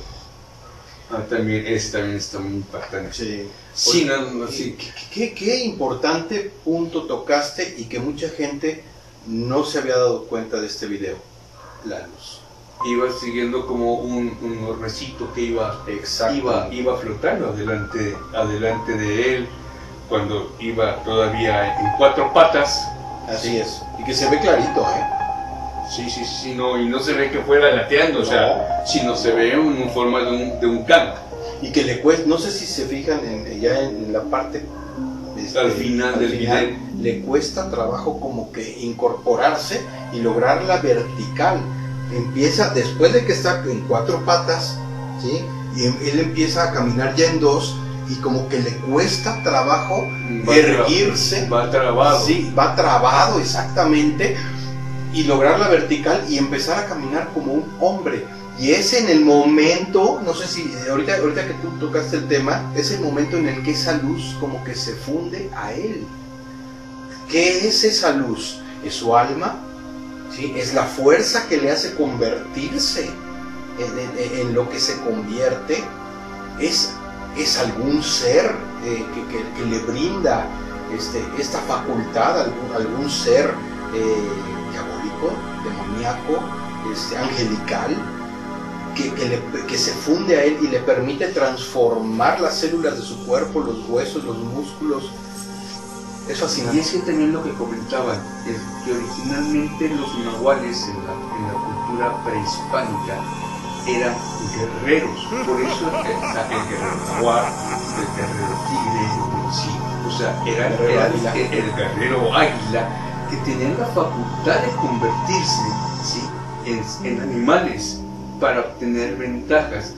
Ah, también, ese también está muy impactante. sí. Sí, Oye, no, no, sí. ¿Qué, qué, qué importante punto tocaste y que mucha gente no se había dado cuenta de este video. La luz. Iba siguiendo como un, un hornecito que iba, Exacto. iba, iba flotando adelante, adelante de él, cuando iba todavía en cuatro patas. Así es. Y que se ve clarito, ¿eh? Sí, sí, sí, no, y no se ve que fuera gateando, o sea, sino se ve en forma de un, de un can. Y que le cuesta, no sé si se fijan en, ya en la parte este, Al final del video. le cuesta trabajo como que incorporarse y lograrla vertical. Empieza, después de que está en cuatro patas, ¿sí? Y él empieza a caminar ya en dos y como que le cuesta trabajo va erguirse. Va trabado. Sí, va trabado exactamente, y lograr la vertical y empezar a caminar como un hombre. Y es en el momento, no sé si ahorita, ahorita que tú tocaste el tema, es el momento en el que esa luz como que se funde a él. ¿Qué es esa luz? Es su alma, ¿sí? Es la fuerza que le hace convertirse en, en, en lo que se convierte. Es, es algún ser eh, que, que, que le brinda este, esta facultad, algún, algún ser eh, diabólico, demoníaco, este, angelical, que, que, le, que se funde a él y le permite transformar las células de su cuerpo, los huesos, los músculos. Es fascinante. Y es que también lo que comentaban, es que originalmente los nahuales en la, en la cultura prehispánica eran guerreros, por eso el, el guerrero jaguar, el guerrero tigre, sí, o sea, era, el, era el, el, el guerrero águila, que tenían la facultad de convertirse, ¿sí?, en, en animales para obtener ventajas.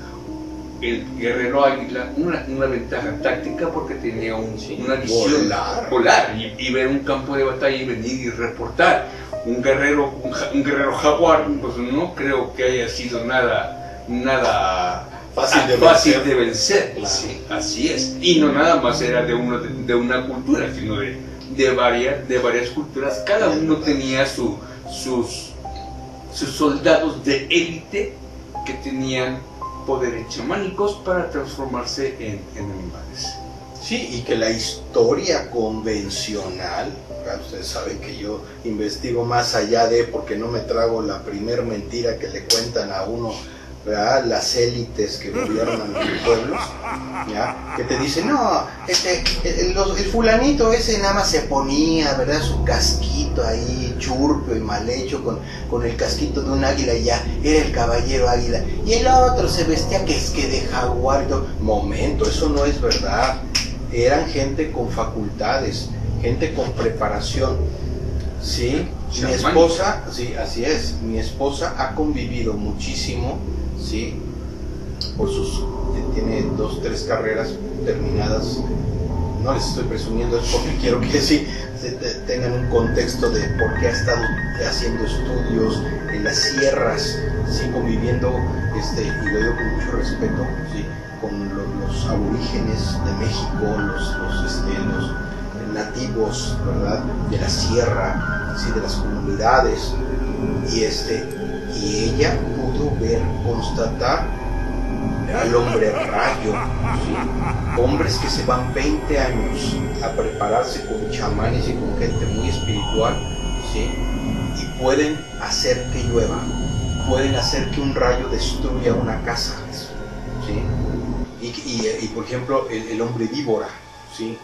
El guerrero águila, una, una ventaja táctica porque tenía un, sí, una visión volar, volar y, y ver un campo de batalla y venir y reportar. Un guerrero, un, un guerrero jaguar, pues no creo que haya sido nada, nada fácil de fácil vencer. De vencer. Claro. Sí, así es. Y no nada más era de, uno, de, de una cultura, sino de, de, varias, de varias culturas. Cada uno tenía su, sus, sus soldados de élite que tenían poderes chamánicos para transformarse en, en animales. Sí, y que la historia convencional, ustedes saben que yo investigo más allá de, porque no me trago la primer mentira que le cuentan a uno, ¿verdad?, las élites que gobiernan los pueblos, ¿ya?, que te dicen, no, este, el, el, el fulanito ese nada más se ponía, ¿verdad?, su casquito ahí, churpio y mal hecho, con, con el casquito de un águila, y ya, era el caballero águila, y el otro se vestía que es que de jaguar y todo. Momento, eso no es verdad. Eran gente con facultades, gente con preparación, ¿sí? Mi esposa, sí, así es, mi esposa ha convivido muchísimo, ¿sí?, por sus, tiene dos, tres carreras terminadas. No les estoy presumiendo, es porque quiero que sí tengan un contexto de por qué ha estado haciendo estudios en las sierras, sí, conviviendo, este, y lo digo con mucho respeto, sí, con los, los aborígenes de México, los, los, este, los nativos, ¿verdad?, de la sierra, sí, de las comunidades, y este, y ella pudo ver, constatar al hombre rayo, ¿sí?, hombres que se van veinte años a prepararse con chamanes y con gente muy espiritual, ¿sí?, y pueden hacer que llueva, pueden hacer que un rayo destruya una casa, ¿sí?, y, y, y por ejemplo el, el hombre víbora, ¿sí?,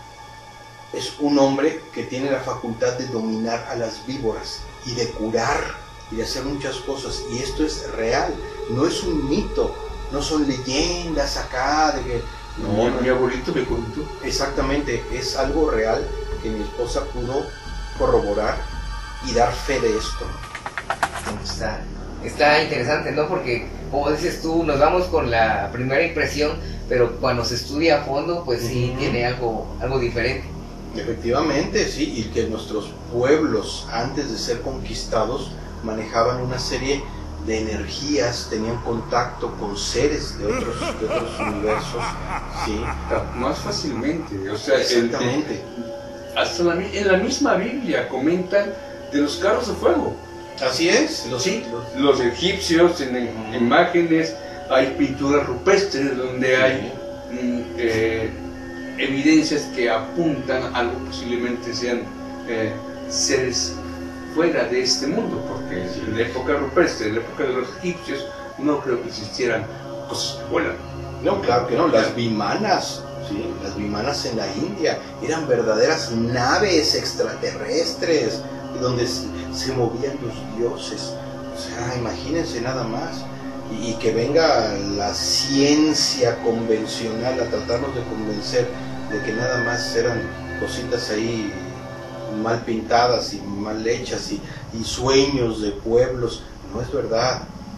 es un hombre que tiene la facultad de dominar a las víboras y de curar y de hacer muchas cosas, y esto es real, no es un mito, no son leyendas acá de que no, mi, no, mi abuelito me contó. Exactamente, es algo real que mi esposa pudo corroborar y dar fe de esto. Está, está interesante, ¿no? Porque, como dices tú, nos vamos con la primera impresión, pero cuando se estudia a fondo, pues sí, uh-huh, tiene algo, algo diferente. Efectivamente, sí, y que nuestros pueblos, antes de ser conquistados, manejaban una serie de energías, tenían contacto con seres de otros, de otros universos, sí. Más fácilmente, o sea, exactamente. El, hasta la, en la misma Biblia comentan de los carros de fuego. Así es, los, sí, los, los egipcios en, en imágenes, hay pinturas rupestres donde hay mm, eh, evidencias que apuntan a algo, posiblemente sean eh, seres fuera de este mundo, porque en la época rupestre, en la época de los egipcios, no creo que existieran cosas que vuelan. No, claro que no, las vimanas, ¿sí?, las vimanas en la India eran verdaderas naves extraterrestres donde se movían los dioses. O sea, imagínense nada más, y, y que venga la ciencia convencional a tratarnos de convencer de que nada más eran cositas ahí mal pintadas y mal hechas y, y sueños de pueblos. No es verdad,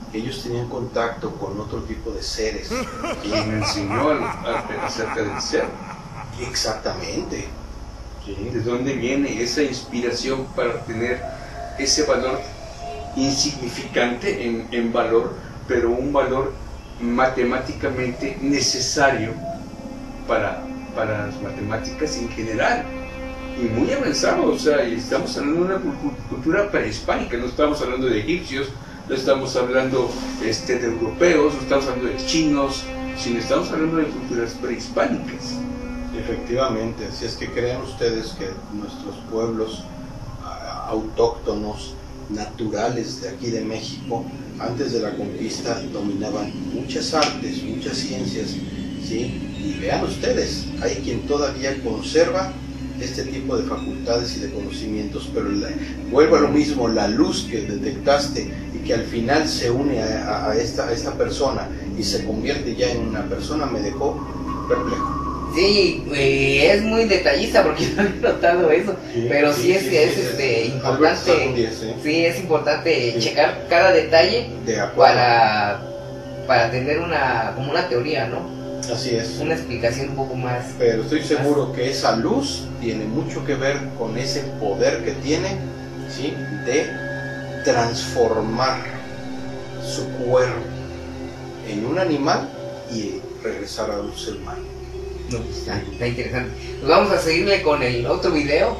ellos tenían contacto con otro tipo de seres. Y me enseñó a- a- acerca del ser. Exactamente. Sí. ¿De dónde viene esa inspiración para tener ese valor insignificante en, en valor, pero un valor matemáticamente necesario para, para las matemáticas en general? Y muy avanzado, o sea, y estamos hablando de una cu- cultura prehispánica, no estamos hablando de egipcios, no estamos hablando este, de europeos, no estamos hablando de chinos, sino estamos hablando de culturas prehispánicas. Efectivamente, así es que crean ustedes que nuestros pueblos a- autóctonos, naturales de aquí de México, antes de la conquista dominaban muchas artes, muchas ciencias, ¿sí? Y vean ustedes, hay quien todavía conserva este tipo de facultades y de conocimientos, pero la, vuelvo a lo mismo, la luz que detectaste y que al final se une a, a, a esta, a esta persona y se convierte ya en una persona, me dejó perplejo. Sí, y es muy detallista porque no había notado eso, Sí, pero sí, sí, es, sí, es sí, este, sí. Albert está con importante, diez, ¿eh? sí, es importante Sí. checar cada detalle De acuerdo. para, para tener una, como una teoría, ¿no? Así es. Una explicación un poco más. Pero estoy seguro que esa luz tiene mucho que ver con ese poder que tiene, ¿sí? De transformar su cuerpo en un animal y regresar a un ser humano. No, pues está, está interesante. Pues vamos a seguirle con el otro video.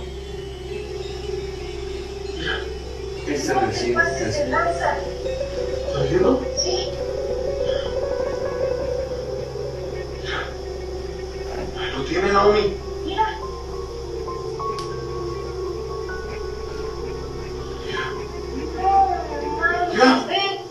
Esta No te recién- pases de lanza. ¿Estás viendo? Sí. Lo tiene Naomi. Mira. No, Ya. ven.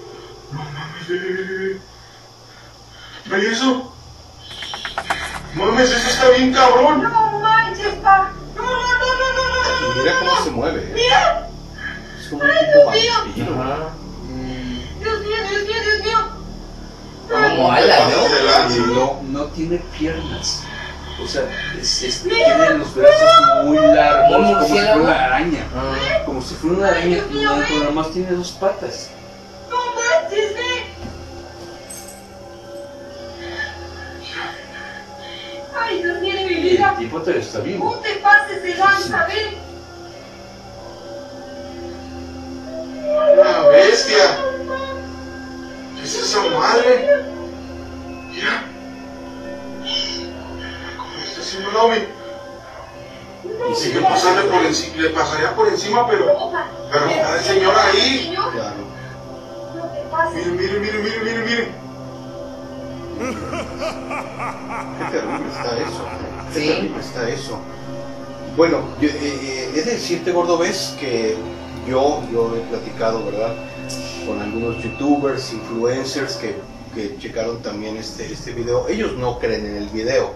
¿Ve eso? Mames, eso está bien cabrón. No manches, pa. No, no, no, no, no, no, no. Mira cómo se mueve. ¿eh? Mira. Es como un tipo vampiro. Ajá. Dios mío, Dios mío, Dios mío. Como ala, ¿no? No, no tiene piernas. O sea, es, es- tiene los brazos muy largos, ¿Un como si fuera murciélago? una araña. Ah, Como si fuera una araña, y nada, pero nada más tiene dos patas. No manches, ven. Ay, Dios mío de mi Y el vida. tipo todavía está No vivo. te pases de lanza, ven. Una bestia. ¿Qué es esa madre? Mira. ¿Cómo le está haciendo Naomi? Y si me pasarle por encima, le pasaría por encima, pero. Opa. Pero está el señor ahí. Señor, Claro. no te pases. Miren, miren, miren, miren, miren, miren. Qué terrible está eso. Qué Sí. terrible está eso. Bueno, yo, eh, eh, es decirte, gordo, ves que yo, yo he platicado, ¿verdad? Con algunos youtubers, influencers que, que checaron también este, este video. Ellos no creen en el video.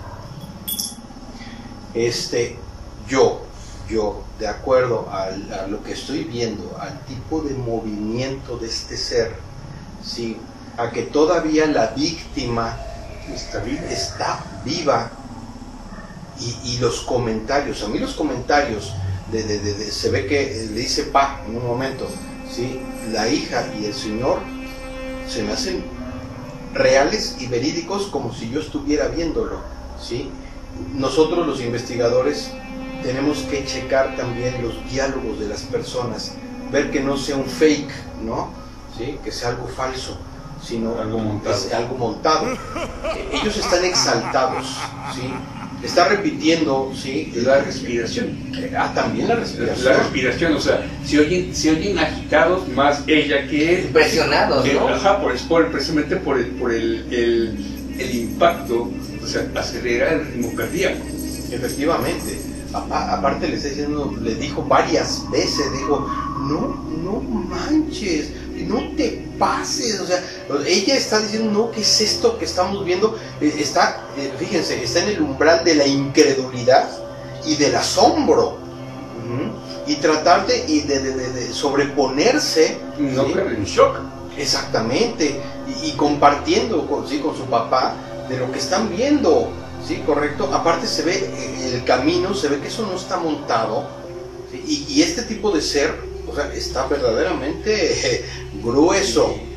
Este, yo, yo, de acuerdo al- a lo que estoy viendo, al tipo de movimiento de este ser, sí, a que todavía la víctima Está vivo. está viva, y, y los comentarios, a mí los comentarios de, de- de- de- se ve que le dice pa en un momento, ¿sí? La hija y el señor se me hacen reales y verídicos, como si yo estuviera viéndolo, ¿sí? Nosotros los investigadores tenemos que checar también los diálogos de las personas, ver que no sea un fake, ¿no? ¿Sí? Que sea algo falso, sino Algo montado. es algo montado. Eh, Ellos están exaltados, ¿sí? Está repitiendo, ¿sí? La respiración. Ah, también la La, respiración. la respiración, o sea, se oyen, se oyen agitados más ella que él. impresionados, Que- ¿no? Ajá, por, por- precisamente por el, por el, el, el impacto, o sea, acelera el ritmo cardíaco. Efectivamente. Apa- aparte le está diciendo, le dijo varias veces, dijo, no, no manches, no te pases, o sea, ella está diciendo, no, ¿qué es esto que estamos viendo? Eh, está, eh, fíjense, está en el umbral de la incredulidad y del asombro. Ujú. Y tratar de, y de, de- de- de sobreponerse, No ¿sí? queda en shock. Exactamente, y, y compartiendo con, ¿sí? con su papá de lo que están viendo, ¿sí? Correcto. Aparte se ve eh, el camino, se ve que eso no está montado, ¿sí? y, y este tipo de ser, o sea, está verdaderamente eh, grueso,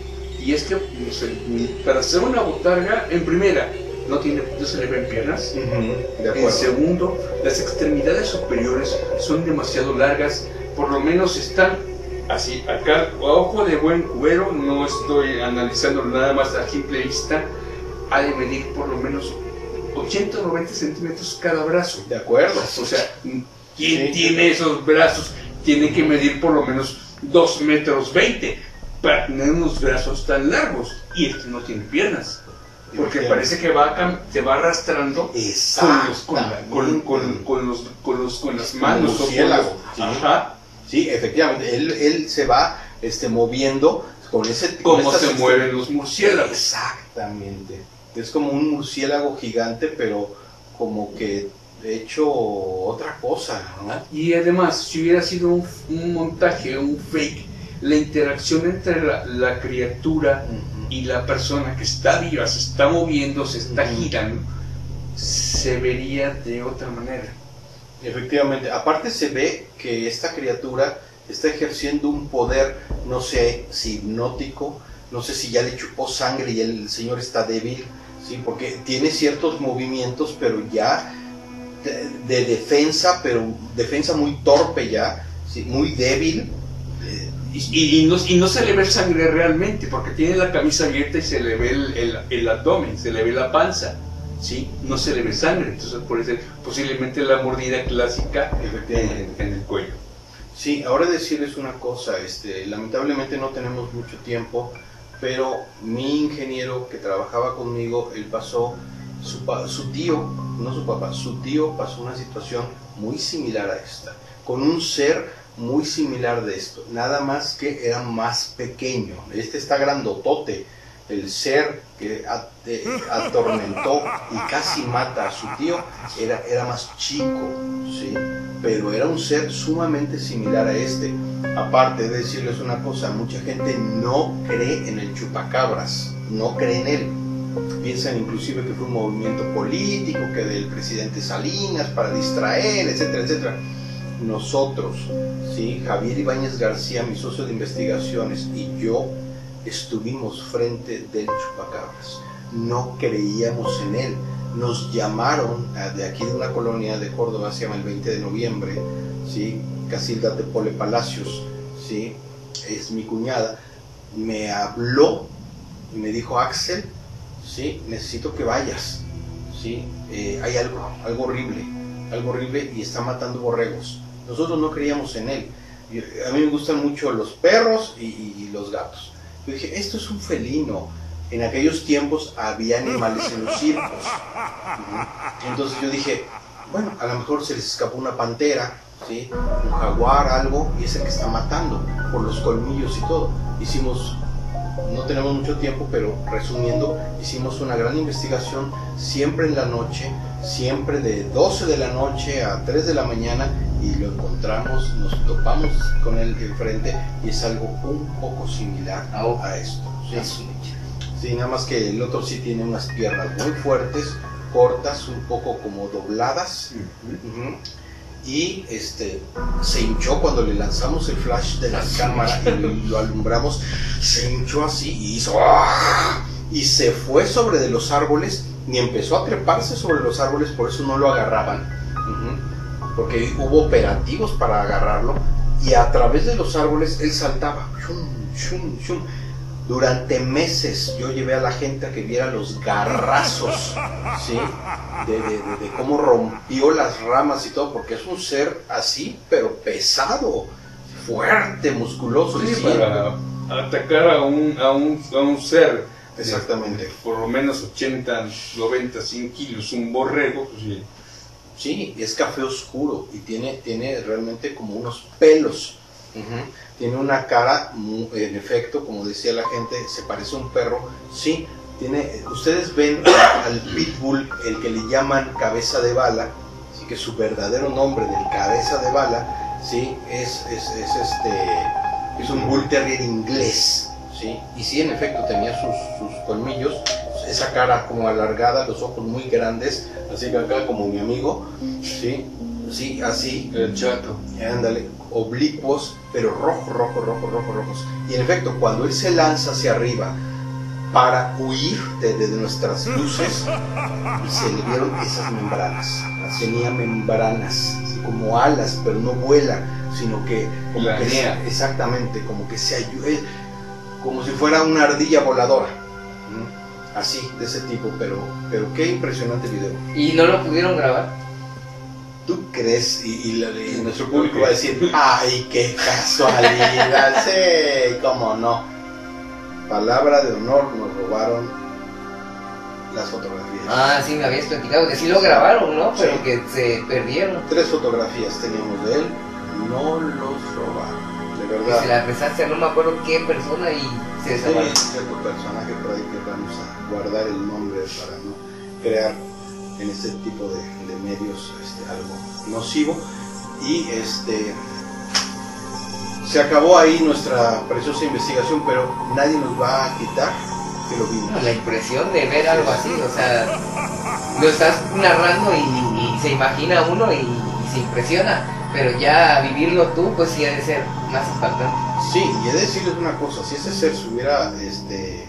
Y es que no sé, para hacer una botarga, en primera, no, tiene, no se le ven piernas. Uh-huh, de en segundo, las extremidades superiores son demasiado largas, por lo menos están así, acá, a ojo de buen cubero, no estoy analizando nada más a simple vista, ha de medir por lo menos ochenta o noventa centímetros cada brazo. De acuerdo. O sea, quien Sí. tiene esos brazos tiene que medir por lo menos dos metros veinte para tener unos brazos tan largos. Y este no tiene piernas. Porque parece que va cam- se va arrastrando con, los, con, la- con, con, con, los, con, los, con las manos. Como o con murciélago, los- sí. Ajá. Sí, efectivamente, él, él se va este, moviendo con ese... con Como estas se extre- mueven los murciélagos. Exactamente. Es como un murciélago gigante, pero como que hecho otra cosa, ¿no? Y además, si hubiera sido un, un montaje, un fake, la interacción entre la, la criatura Ujú. y la persona que está viva, se está moviendo, se está Ujú. girando, se vería de otra manera. Efectivamente, aparte se ve que esta criatura está ejerciendo un poder, no sé si hipnótico, no sé si ya le chupó sangre y el señor está débil, ¿sí? Porque tiene ciertos movimientos, pero ya de, de defensa, pero defensa muy torpe ya, ¿sí? Muy débil. eh, Y, y- y no, y no se le ve sangre realmente, porque tiene la camisa abierta y se le ve el, el- el abdomen, se le ve la panza, ¿sí? No se le ve sangre, entonces por eso posiblemente la mordida clásica en, en el cuello. Sí, ahora decirles una cosa, este, lamentablemente no tenemos mucho tiempo, pero mi ingeniero que trabajaba conmigo, él pasó, su, pa- su tío, no su papá, su tío pasó una situación muy similar a esta, con un ser muy similar de esto, nada más que era más pequeño. Este está grandotote, el ser que at- eh, atormentó y casi mata a su tío era, era más chico, ¿sí? Pero era un ser sumamente similar a este. Aparte de decirles una cosa, mucha gente no cree en el chupacabras, no cree en él. Piensan inclusive que fue un movimiento político, que del presidente Salinas para distraer, etcétera, etcétera. Nosotros, ¿sí? Javier Ibáñez García, mi socio de investigaciones, y yo estuvimos frente del chupacabras. No creíamos en él. Nos llamaron de aquí de una colonia de Córdoba, se llama el veinte de noviembre, ¿sí? Casilda de Pole Palacios, ¿sí? Es mi cuñada. Me habló y me dijo: Axel, ¿sí? Necesito que vayas, ¿sí? Eh, hay algo, algo horrible, algo horrible y está matando borregos. Nosotros no creíamos en él. Yo, a mí me gustan mucho los perros y, y, y los gatos. Yo dije, esto es un felino. En aquellos tiempos había animales en los circos. Uh-huh. Entonces yo dije, bueno, a lo mejor se les escapó una pantera, ¿sí? Un jaguar, algo, y es el que está matando por los colmillos y todo. Hicimos, no tenemos mucho tiempo, pero resumiendo, hicimos una gran investigación, siempre en la noche, siempre de doce de la noche a tres de la mañana, y lo encontramos, nos topamos con él de frente, y es algo un poco similar a esto, ¿sí? Sí, nada más que el otro sí tiene unas piernas muy fuertes, cortas, un poco como dobladas, uh-huh. Y este, se hinchó cuando le lanzamos el flash de la cámara y lo, lo alumbramos, se hinchó así y hizo ¡ah! Y se fue sobre de los árboles y empezó a treparse sobre los árboles, por eso no lo agarraban, uh-huh. Porque hubo operativos para agarrarlo, y a través de los árboles él saltaba, shum, shum, shum. Durante meses yo llevé a la gente a que viera los garrazos, ¿sí? de, de, de, de cómo rompió las ramas y todo, porque es un ser así, pero pesado, fuerte, musculoso. Sí, sí, para atacar a un, a un, a un ser, exactamente, de, por lo menos ochenta, noventa, cien kilos, un borrego, pues sí. Sí, es café oscuro y tiene, tiene realmente como unos pelos. Uh-huh. Tiene una cara, en efecto, como decía la gente, se parece a un perro. Sí, tiene. Ustedes ven al pitbull, el que le llaman cabeza de bala, así que su verdadero nombre del cabeza de bala, sí, es, es, es este, es un bull terrier inglés, sí, y sí, en efecto, tenía sus, sus colmillos, esa cara como alargada, los ojos muy grandes, así que acá como mi amigo, sí, sí, así, el chato, ándale, oblicuos, pero rojo, rojo, rojo, rojo, rojos. Y en efecto, cuando él se lanza hacia arriba, para huir de, de nuestras luces, y se le vieron esas membranas. Tenía membranas, así como alas, pero no vuela, sino que como que se, exactamente, como que se ayuda, como si fuera una ardilla voladora, ¿no? Así, de ese tipo, pero, pero qué impresionante video. ¿Y no lo pudieron grabar? ¿Tú crees? Y, y, la, y nuestro público va a decir, ¡ay, qué casualidad! Sí, cómo no. Palabra de honor, nos robaron las fotografías. Ah, sí, me habías platicado que sí lo grabaron, ¿no? Pero sí, que se perdieron. Tres fotografías teníamos de él, no los robaron, de verdad. Y se las rezaste a no me acuerdo qué persona y se desapareció. Sí, cierto personaje por ahí que vamos a guardar el nombre para no crear en este tipo de, de medios este, algo nocivo. Y este se acabó ahí nuestra preciosa investigación, pero nadie nos va a quitar que lo vimos. La impresión de ver algo así, o sea, lo estás narrando y, y se imagina uno y, y se impresiona, pero ya vivirlo tú, pues sí ha de ser más impactante. Sí, y he de decirles una cosa, si ese ser se hubiera este,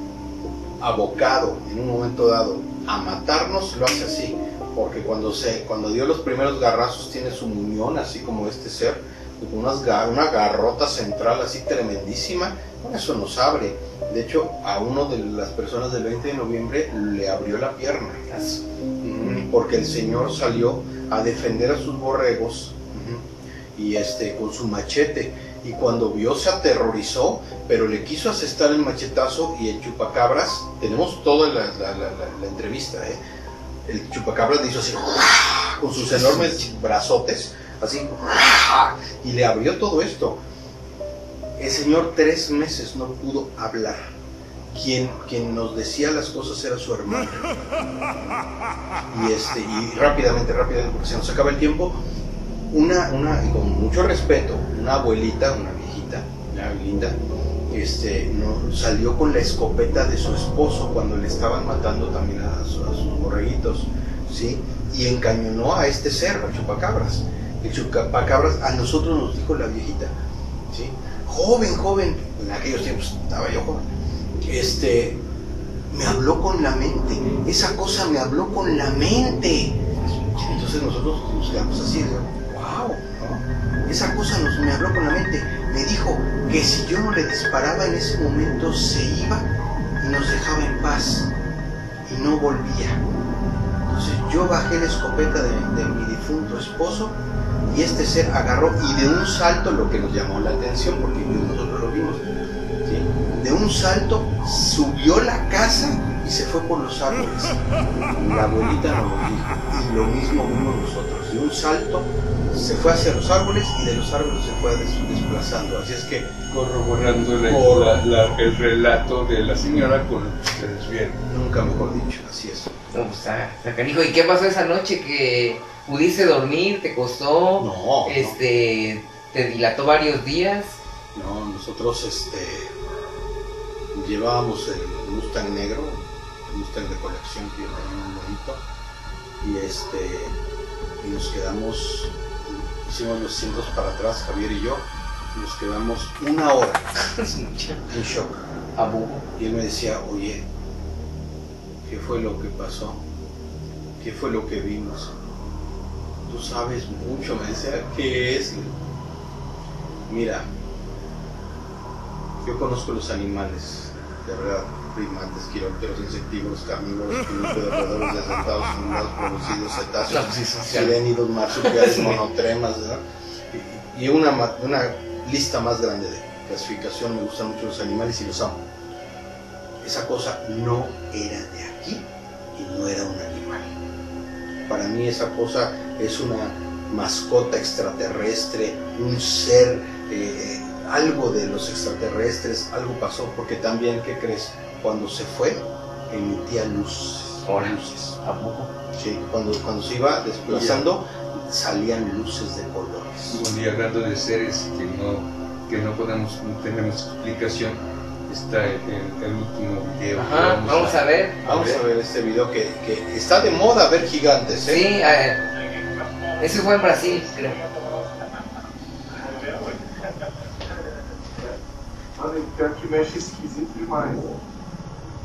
abocado en un momento dado a matarnos, lo hace así, porque cuando, se, cuando dio los primeros garrazos tiene su muñón, así como este ser, con unas, una garrota central así tremendísima, con eso nos abre. De hecho, a uno de las personas del veinte de noviembre le abrió la pierna, porque el señor salió a defender a sus borregos y este, con su machete, y cuando vio se aterrorizó, pero le quiso asestar el machetazo, y el chupacabras, tenemos toda la, la, la, la, la entrevista, ¿eh? El chupacabras le hizo así, con sus enormes brazotes, así, y le abrió todo esto. El señor tres meses no pudo hablar. Quien, quien nos decía las cosas era su hermano. Y, este, y rápidamente, rápidamente, porque se nos acaba el tiempo, una, una, y con mucho respeto, una abuelita, una viejita, una linda, este, no, salió con la escopeta de su esposo cuando le estaban matando también a, su, a sus borreguitos, ¿sí? Y encañonó a este ser, al chupacabras. El chupacabras, a nosotros nos dijo la viejita, ¿sí? Joven, joven, en aquellos tiempos estaba yo joven, este, me habló con la mente, esa cosa me habló con la mente. Entonces nosotros nos quedamos así, wow, ¿no? Esa cosa nos, me habló con la mente, me dijo que si yo no le disparaba en ese momento se iba y nos dejaba en paz y no volvía. Entonces yo bajé la escopeta de, de mi difunto esposo, y este ser agarró y de un salto, lo que nos llamó la atención, porque nosotros lo vimos, ¿sí? De un salto subió la casa y se fue por los árboles. La abuelita nos lo dijo, y lo mismo vimos nosotros. De un salto se fue hacia los árboles y de los árboles se fue des desplazando. Así es que, corroborando la, por... la, la, el relato de la señora con lo que ustedes vieron. Nunca mejor dicho, así es. No, pues está, está canijo. ¿Y qué pasó esa noche que pudiste dormir? ¿Te costó? No. Este, no. ¿Te dilató varios días? No, nosotros este, llevábamos el Mustang negro, el Mustang de colección que yo tenía muy bonito, y este, y nos quedamos, hicimos los asientos para atrás, Javier y yo, y nos quedamos una hora en shock. Y él me decía, oye, ¿qué fue lo que pasó? ¿Qué fue lo que vimos? Tú sabes mucho, me decía, ¿qué es? Mira, yo conozco los animales, de verdad, primates, quirópteros, insectívoros, carnívoros, depredadores, desdentados, fundados, producidos, cetáceos, sirénidos, marsupiales, monotremas, ¿verdad? Y, y una, una lista más grande de clasificación. Me gustan mucho los animales y los amo. Esa cosa no era de aquí y no era un animal. Para mí esa cosa es una mascota extraterrestre, un ser, eh, algo de los extraterrestres, algo pasó, porque también, ¿qué crees? Cuando se fue, emitía luz, luces. ¿A poco? Sí, cuando, cuando se iba desplazando, salían luces de colores. Y hablando de seres que no, que no podemos, no tenemos explicación, está el, el, el último video. Ajá, vamos, vamos a, a ver. Vamos a ver, a ver este video que, que está de moda ver gigantes, ¿eh? Sí, a ver. Ese fue en Brasil, creo. Olha, pior que mexe esquisito demais.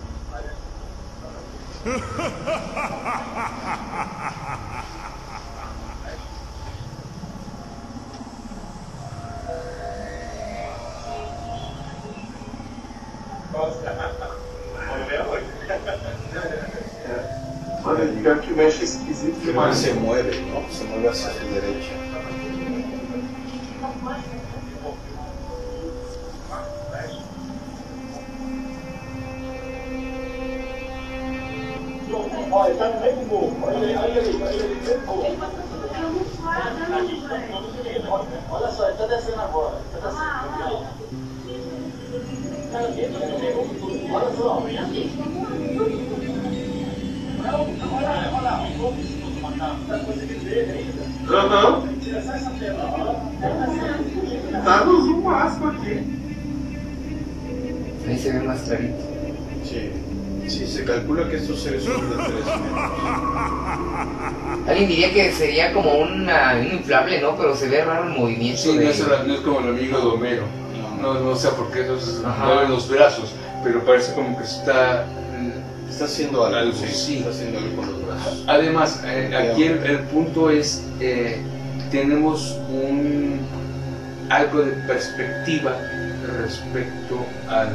Igual se mueve, ¿no? Se mueve hacia su derecha. Olha só, ele tá descendo agora. Tá descendo. Olha só. Aham. Tá no zoom máximo aqui. Ahí se ve más clarito. Sí. Sí, se calcula que estos seres son de tres metros. Alguien diría que sería como una, un inflable, ¿no? Pero se ve raro el movimiento. Sí, de... no, es, no es como el amigo de Homero. No, no sé por qué esos Ajá. mueven los brazos, pero parece como que está... Está haciendo algo, algo sí, sí. Está haciendo algo con los brazos. Además, eh, aquí el, el punto es, eh, tenemos un, algo de perspectiva respecto al,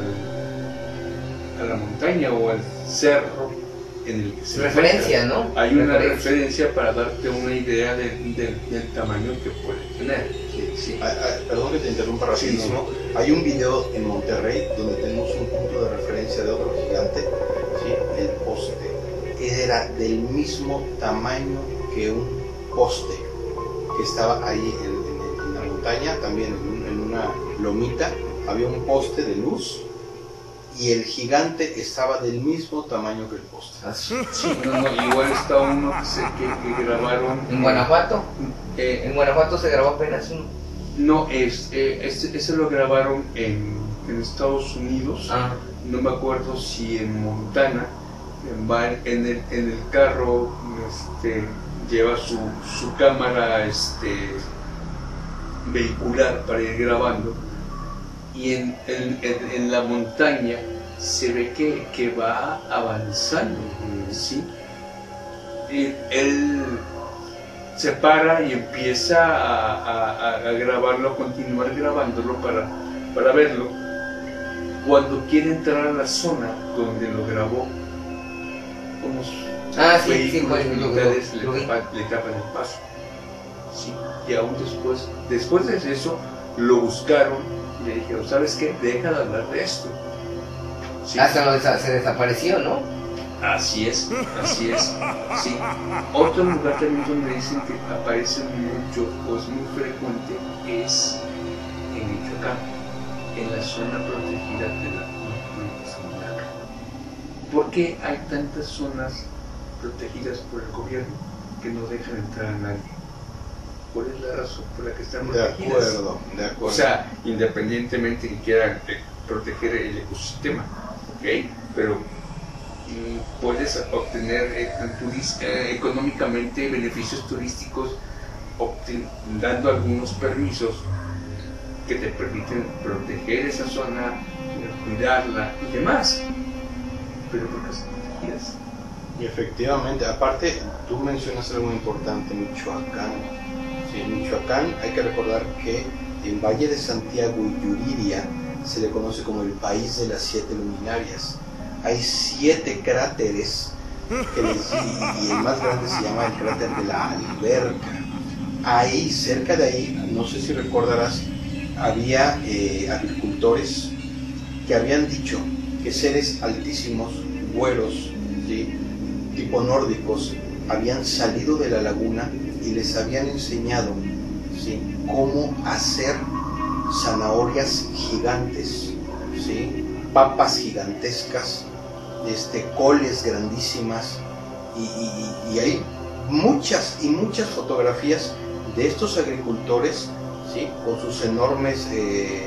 a la montaña o al cerro en el que se Referencia, encuentra. ¿no? Hay una Referencia. referencia para darte una idea de, de, del tamaño que puede tener. Sí, sí. Ah, ah, perdón que te interrumpa rapidísimo. Sí, Hay un video en Monterrey donde tenemos un punto de referencia de otro gigante, ¿sí? El poste. Era del mismo tamaño que un poste que estaba ahí en, en- en la montaña, también en, un- en una lomita. Había un poste de luz y el gigante estaba del mismo tamaño que el poste. Sí, no, no, igual está uno que, se, que, que grabaron ¿En Guanajuato? eh, En Guanajuato se grabó apenas uno. no, es, eh, este, ese lo grabaron en, en Estados Unidos. Ah. No me acuerdo si en Montana. Va en el, en el carro, este, lleva su, su cámara este, vehicular para ir grabando, y en, en, en, en la montaña se ve que, que va avanzando, ¿sí? Y él se para y empieza a, a, a grabarlo, a continuar grabándolo para, para verlo. Cuando quiere entrar a la zona donde lo grabó, unos Ah, sí, sí, vehículos pues, lo- militares lo- lo le, vi. tapan, le tapan el paso. Sí, y aún después, después de eso, lo buscaron y le dijeron, ¿sabes qué? Deja de hablar de esto. Sí. Hasta lo desa- se desapareció, ¿no? Así es, así es. Sí. Otro lugar también donde dicen que aparece mucho o es muy frecuente es en Michoacán, en la zona protegida de la Huitzilac. ¿Por qué hay tantas zonas protegidas por el gobierno que no dejan entrar a nadie? ¿Cuál es la razón por la que están De protegidas? acuerdo, de acuerdo. O sea, independientemente que quieran eh, proteger el ecosistema, ¿ok? Pero mm, puedes obtener eh, turis- eh, económicamente beneficios turísticos obten- dando algunos permisos que te permiten proteger esa zona, eh, cuidarla y demás. Pero ¿por qué están protegidas? Y efectivamente, aparte, tú mencionas algo importante, Michoacán. Sí, en Michoacán hay que recordar que en Valle de Santiago y Yuriria se le conoce como el país de las siete luminarias. Hay siete cráteres que les, y, y el más grande se llama el cráter de la Alberca. Ahí, cerca de ahí, no sé si recordarás, había eh, agricultores que habían dicho que seres altísimos, güeros, ¿sí? tipo nórdicos, habían salido de la laguna y les habían enseñado, ¿sí? cómo hacer zanahorias gigantes, ¿sí? papas gigantescas, este, coles grandísimas, y, y- y hay muchas y muchas fotografías de estos agricultores, ¿sí? con sus enormes eh,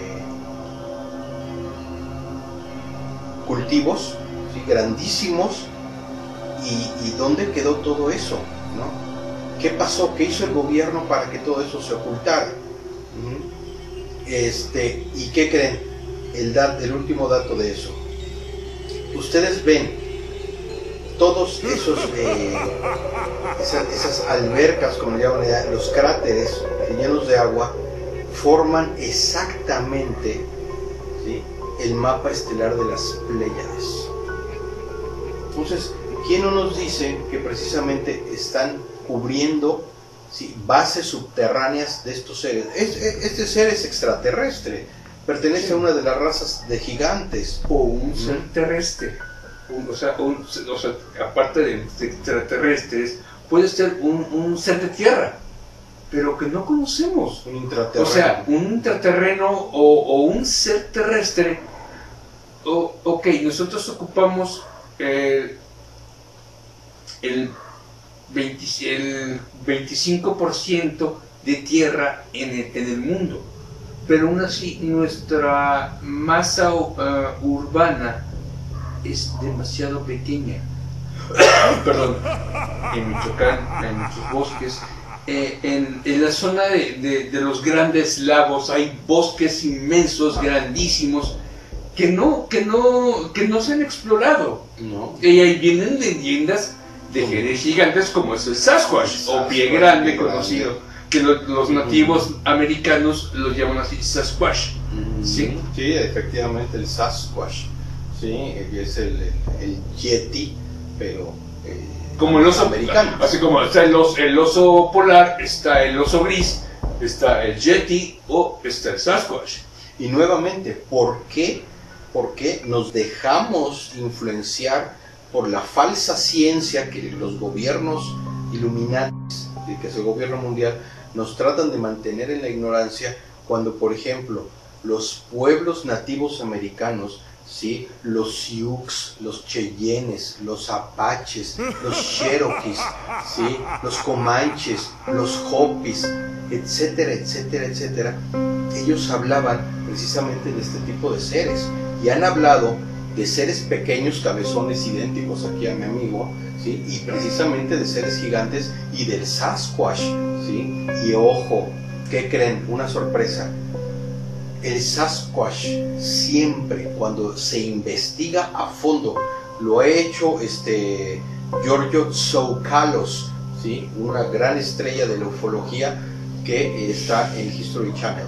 cultivos, ¿sí? grandísimos. ¿Y, y dónde quedó todo eso? ¿no? ¿Qué pasó? ¿Qué hizo el gobierno para que todo eso se ocultara? Ujú. Este, ¿y qué creen? El, dat- el último dato de eso. Ustedes ven todos esos eh, esas, esas albercas, como le llaman, los cráteres llenos de agua, forman exactamente, ¿sí?, el mapa estelar de las Pléyades. Entonces, ¿quién no nos dice que precisamente están cubriendo, ¿sí?, bases subterráneas de estos seres? Este ser es extraterrestre, pertenece sí. a una de las razas de gigantes. O un ser terrestre, un, o, sea, un, o sea, aparte de, de extraterrestres, puede ser un, un ser de tierra, pero que no conocemos. Un intraterreno. O sea, un intraterreno o, o un ser terrestre. O, ok, nosotros ocupamos eh, el, veinte, el veinticinco por ciento de tierra en el, en el mundo, pero aún así nuestra masa uh, urbana es demasiado pequeña. Perdón, en Michoacán, en muchos bosques, eh, en, en la zona de, de, de los grandes lagos hay bosques inmensos, grandísimos, que no, que no, que no se han explorado. No. Y ahí vienen leyendas de seres gigantes como es el Sasquatch, el Sasquatch o pie grande, pie conocido, grande. Que lo, los nativos uh-huh. americanos los llaman así Sasquatch. Uh-huh. ¿Sí? Sí, efectivamente el Sasquatch. Sí, es el, el, el Yeti, pero eh, como el oso americano. Así como está el oso, el oso polar, está el oso gris, está el Yeti o está el Sasquatch. Y nuevamente, ¿por qué? ¿Por qué nos dejamos influenciar por la falsa ciencia que los gobiernos iluminantes, que es el gobierno mundial, nos tratan de mantener en la ignorancia, cuando, por ejemplo, los pueblos nativos americanos, ¿sí?, los Sioux, los Cheyennes, los Apaches, los Cherokees, ¿sí?, los Comanches, los Hopis, etcétera, etcétera, etcétera, ellos hablaban precisamente de este tipo de seres, y han hablado de seres pequeños, cabezones idénticos aquí a mi amigo, ¿sí?, y precisamente de seres gigantes y del Sasquatch, ¿sí? Y ojo, ¿qué creen? Una sorpresa. El Sasquatch siempre, cuando se investiga a fondo, lo ha hecho este Giorgio Tsoukalos, ¿sí?, una gran estrella de la ufología que está en History Channel.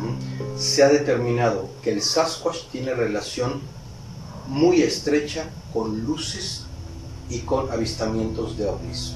Se ha determinado que el Sasquatch tiene relación muy estrecha con luces y con avistamientos de ovnis.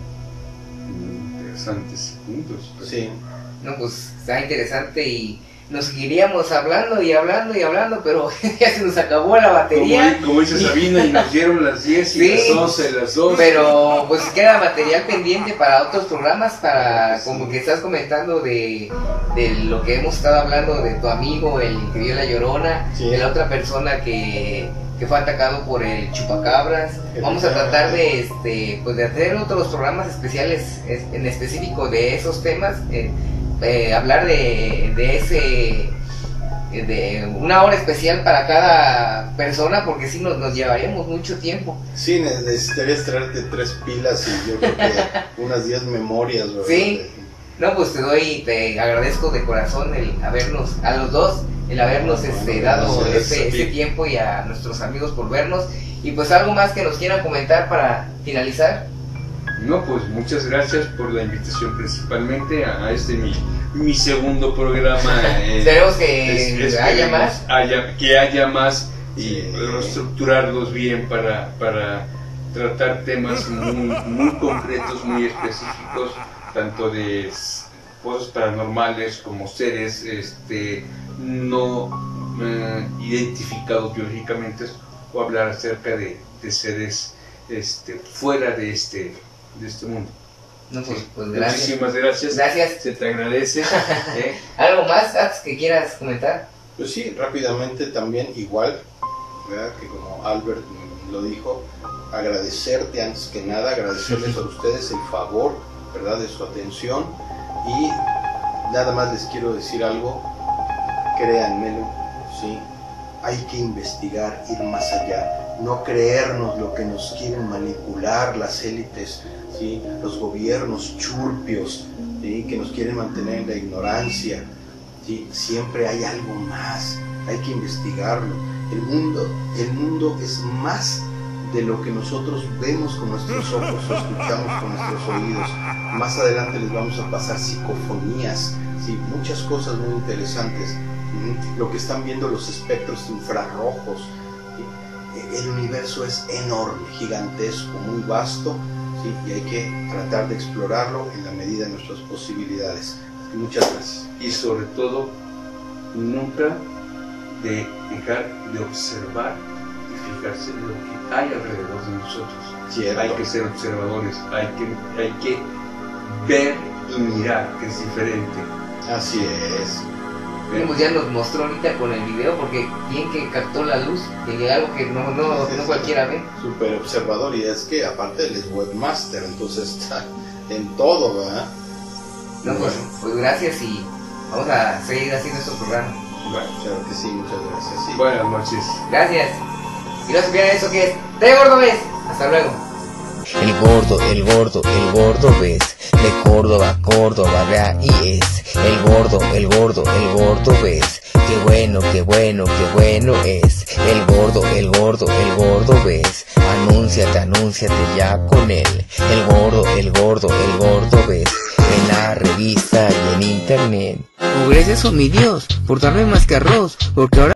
Interesantes puntos. Sí. No, pues está interesante y nos seguiríamos hablando y hablando y hablando, pero ya se nos acabó la batería. Como, como dice Sabina, y nos dieron las diez y sí, las once, las doce. Pero pues queda material pendiente para otros programas, para como que estás comentando de, de lo que hemos estado hablando de tu amigo, el que vio la Llorona, sí, de la otra persona que, que fue atacado por el chupacabras. Vamos a tratar de, este, pues de hacer otros programas especiales en específico de esos temas. Eh, Eh, hablar de, de ese de una hora especial para cada persona, porque si sí nos, nos llevaríamos mucho tiempo. Sí, necesitarías traerte tres pilas y yo creo que unas diez memorias, ¿verdad? Sí, no, pues te doy, te agradezco de corazón el habernos, a los dos, el habernos bueno, este, bueno, dado ese, ese tiempo, y a nuestros amigos por vernos. Y pues algo más que nos quieran comentar para finalizar. No, pues muchas gracias por la invitación, principalmente a, a este mi, mi segundo programa. Eh, Esperemos que es, haya más. Haya, que haya más y sí, estructurarlos bien para, para tratar temas muy, muy concretos, muy específicos, tanto de cosas paranormales como seres este, no eh, identificados biológicamente, o hablar acerca de, de seres este, fuera de este de este mundo. No, pues, sí. Pues gracias. Muchísimas gracias. Gracias. Se te agradece. ¿eh? ¿Algo más, Ats, que quieras comentar? Pues sí, rápidamente también, igual, ¿verdad?, que como Albert lo dijo, agradecerte antes que nada, agradecerles a ustedes el favor, ¿verdad?, de su atención. Y nada más les quiero decir algo, créanmelo, ¿sí?, hay que investigar, ir más allá, no creernos lo que nos quieren manipular las élites, ¿sí?, los gobiernos churpios, ¿sí?, que nos quieren mantener en la ignorancia, ¿sí?, siempre hay algo más, hay que investigarlo. El mundo, el mundo es más de lo que nosotros vemos con nuestros ojos o escuchamos con nuestros oídos. Más adelante les vamos a pasar psicofonías, ¿sí? Muchas cosas muy interesantes. Lo que están viendo los espectros infrarrojos. ¿Sí? El universo es enorme, gigantesco, muy vasto, ¿sí? Y hay que tratar de explorarlo en la medida de nuestras posibilidades. Muchas gracias. Y sobre todo, nunca de dejar de observar y fijarse en lo que hay alrededor de nosotros. Cierto. Hay que ser observadores, hay que, hay que ver y mirar, que es diferente. Así es. Pues ya nos mostró ahorita con el video, porque bien que captó la luz de algo que no, no, no cualquiera ve. Súper observador, y es que aparte él es webmaster, entonces está en todo, ¿verdad? No, pues, pues gracias, y vamos a seguir haciendo estos programas. Bueno, claro que sí, muchas gracias. Sí. Buenas noches. Gracias. Y no se pierdan eso que es T Gordo Ves. Hasta luego. El gordo, el gordo, el gordo ves, de Córdoba, Córdoba, vea y es. El gordo, el gordo, el gordo ves, qué bueno, qué bueno, qué bueno es. El gordo, el gordo, el gordo ves, anúnciate, anúnciate ya con él. El gordo, el gordo, el gordo ves, en la revista y en internet. Oh, gracias, oh mi Dios, por darme más que arroz, porque ahora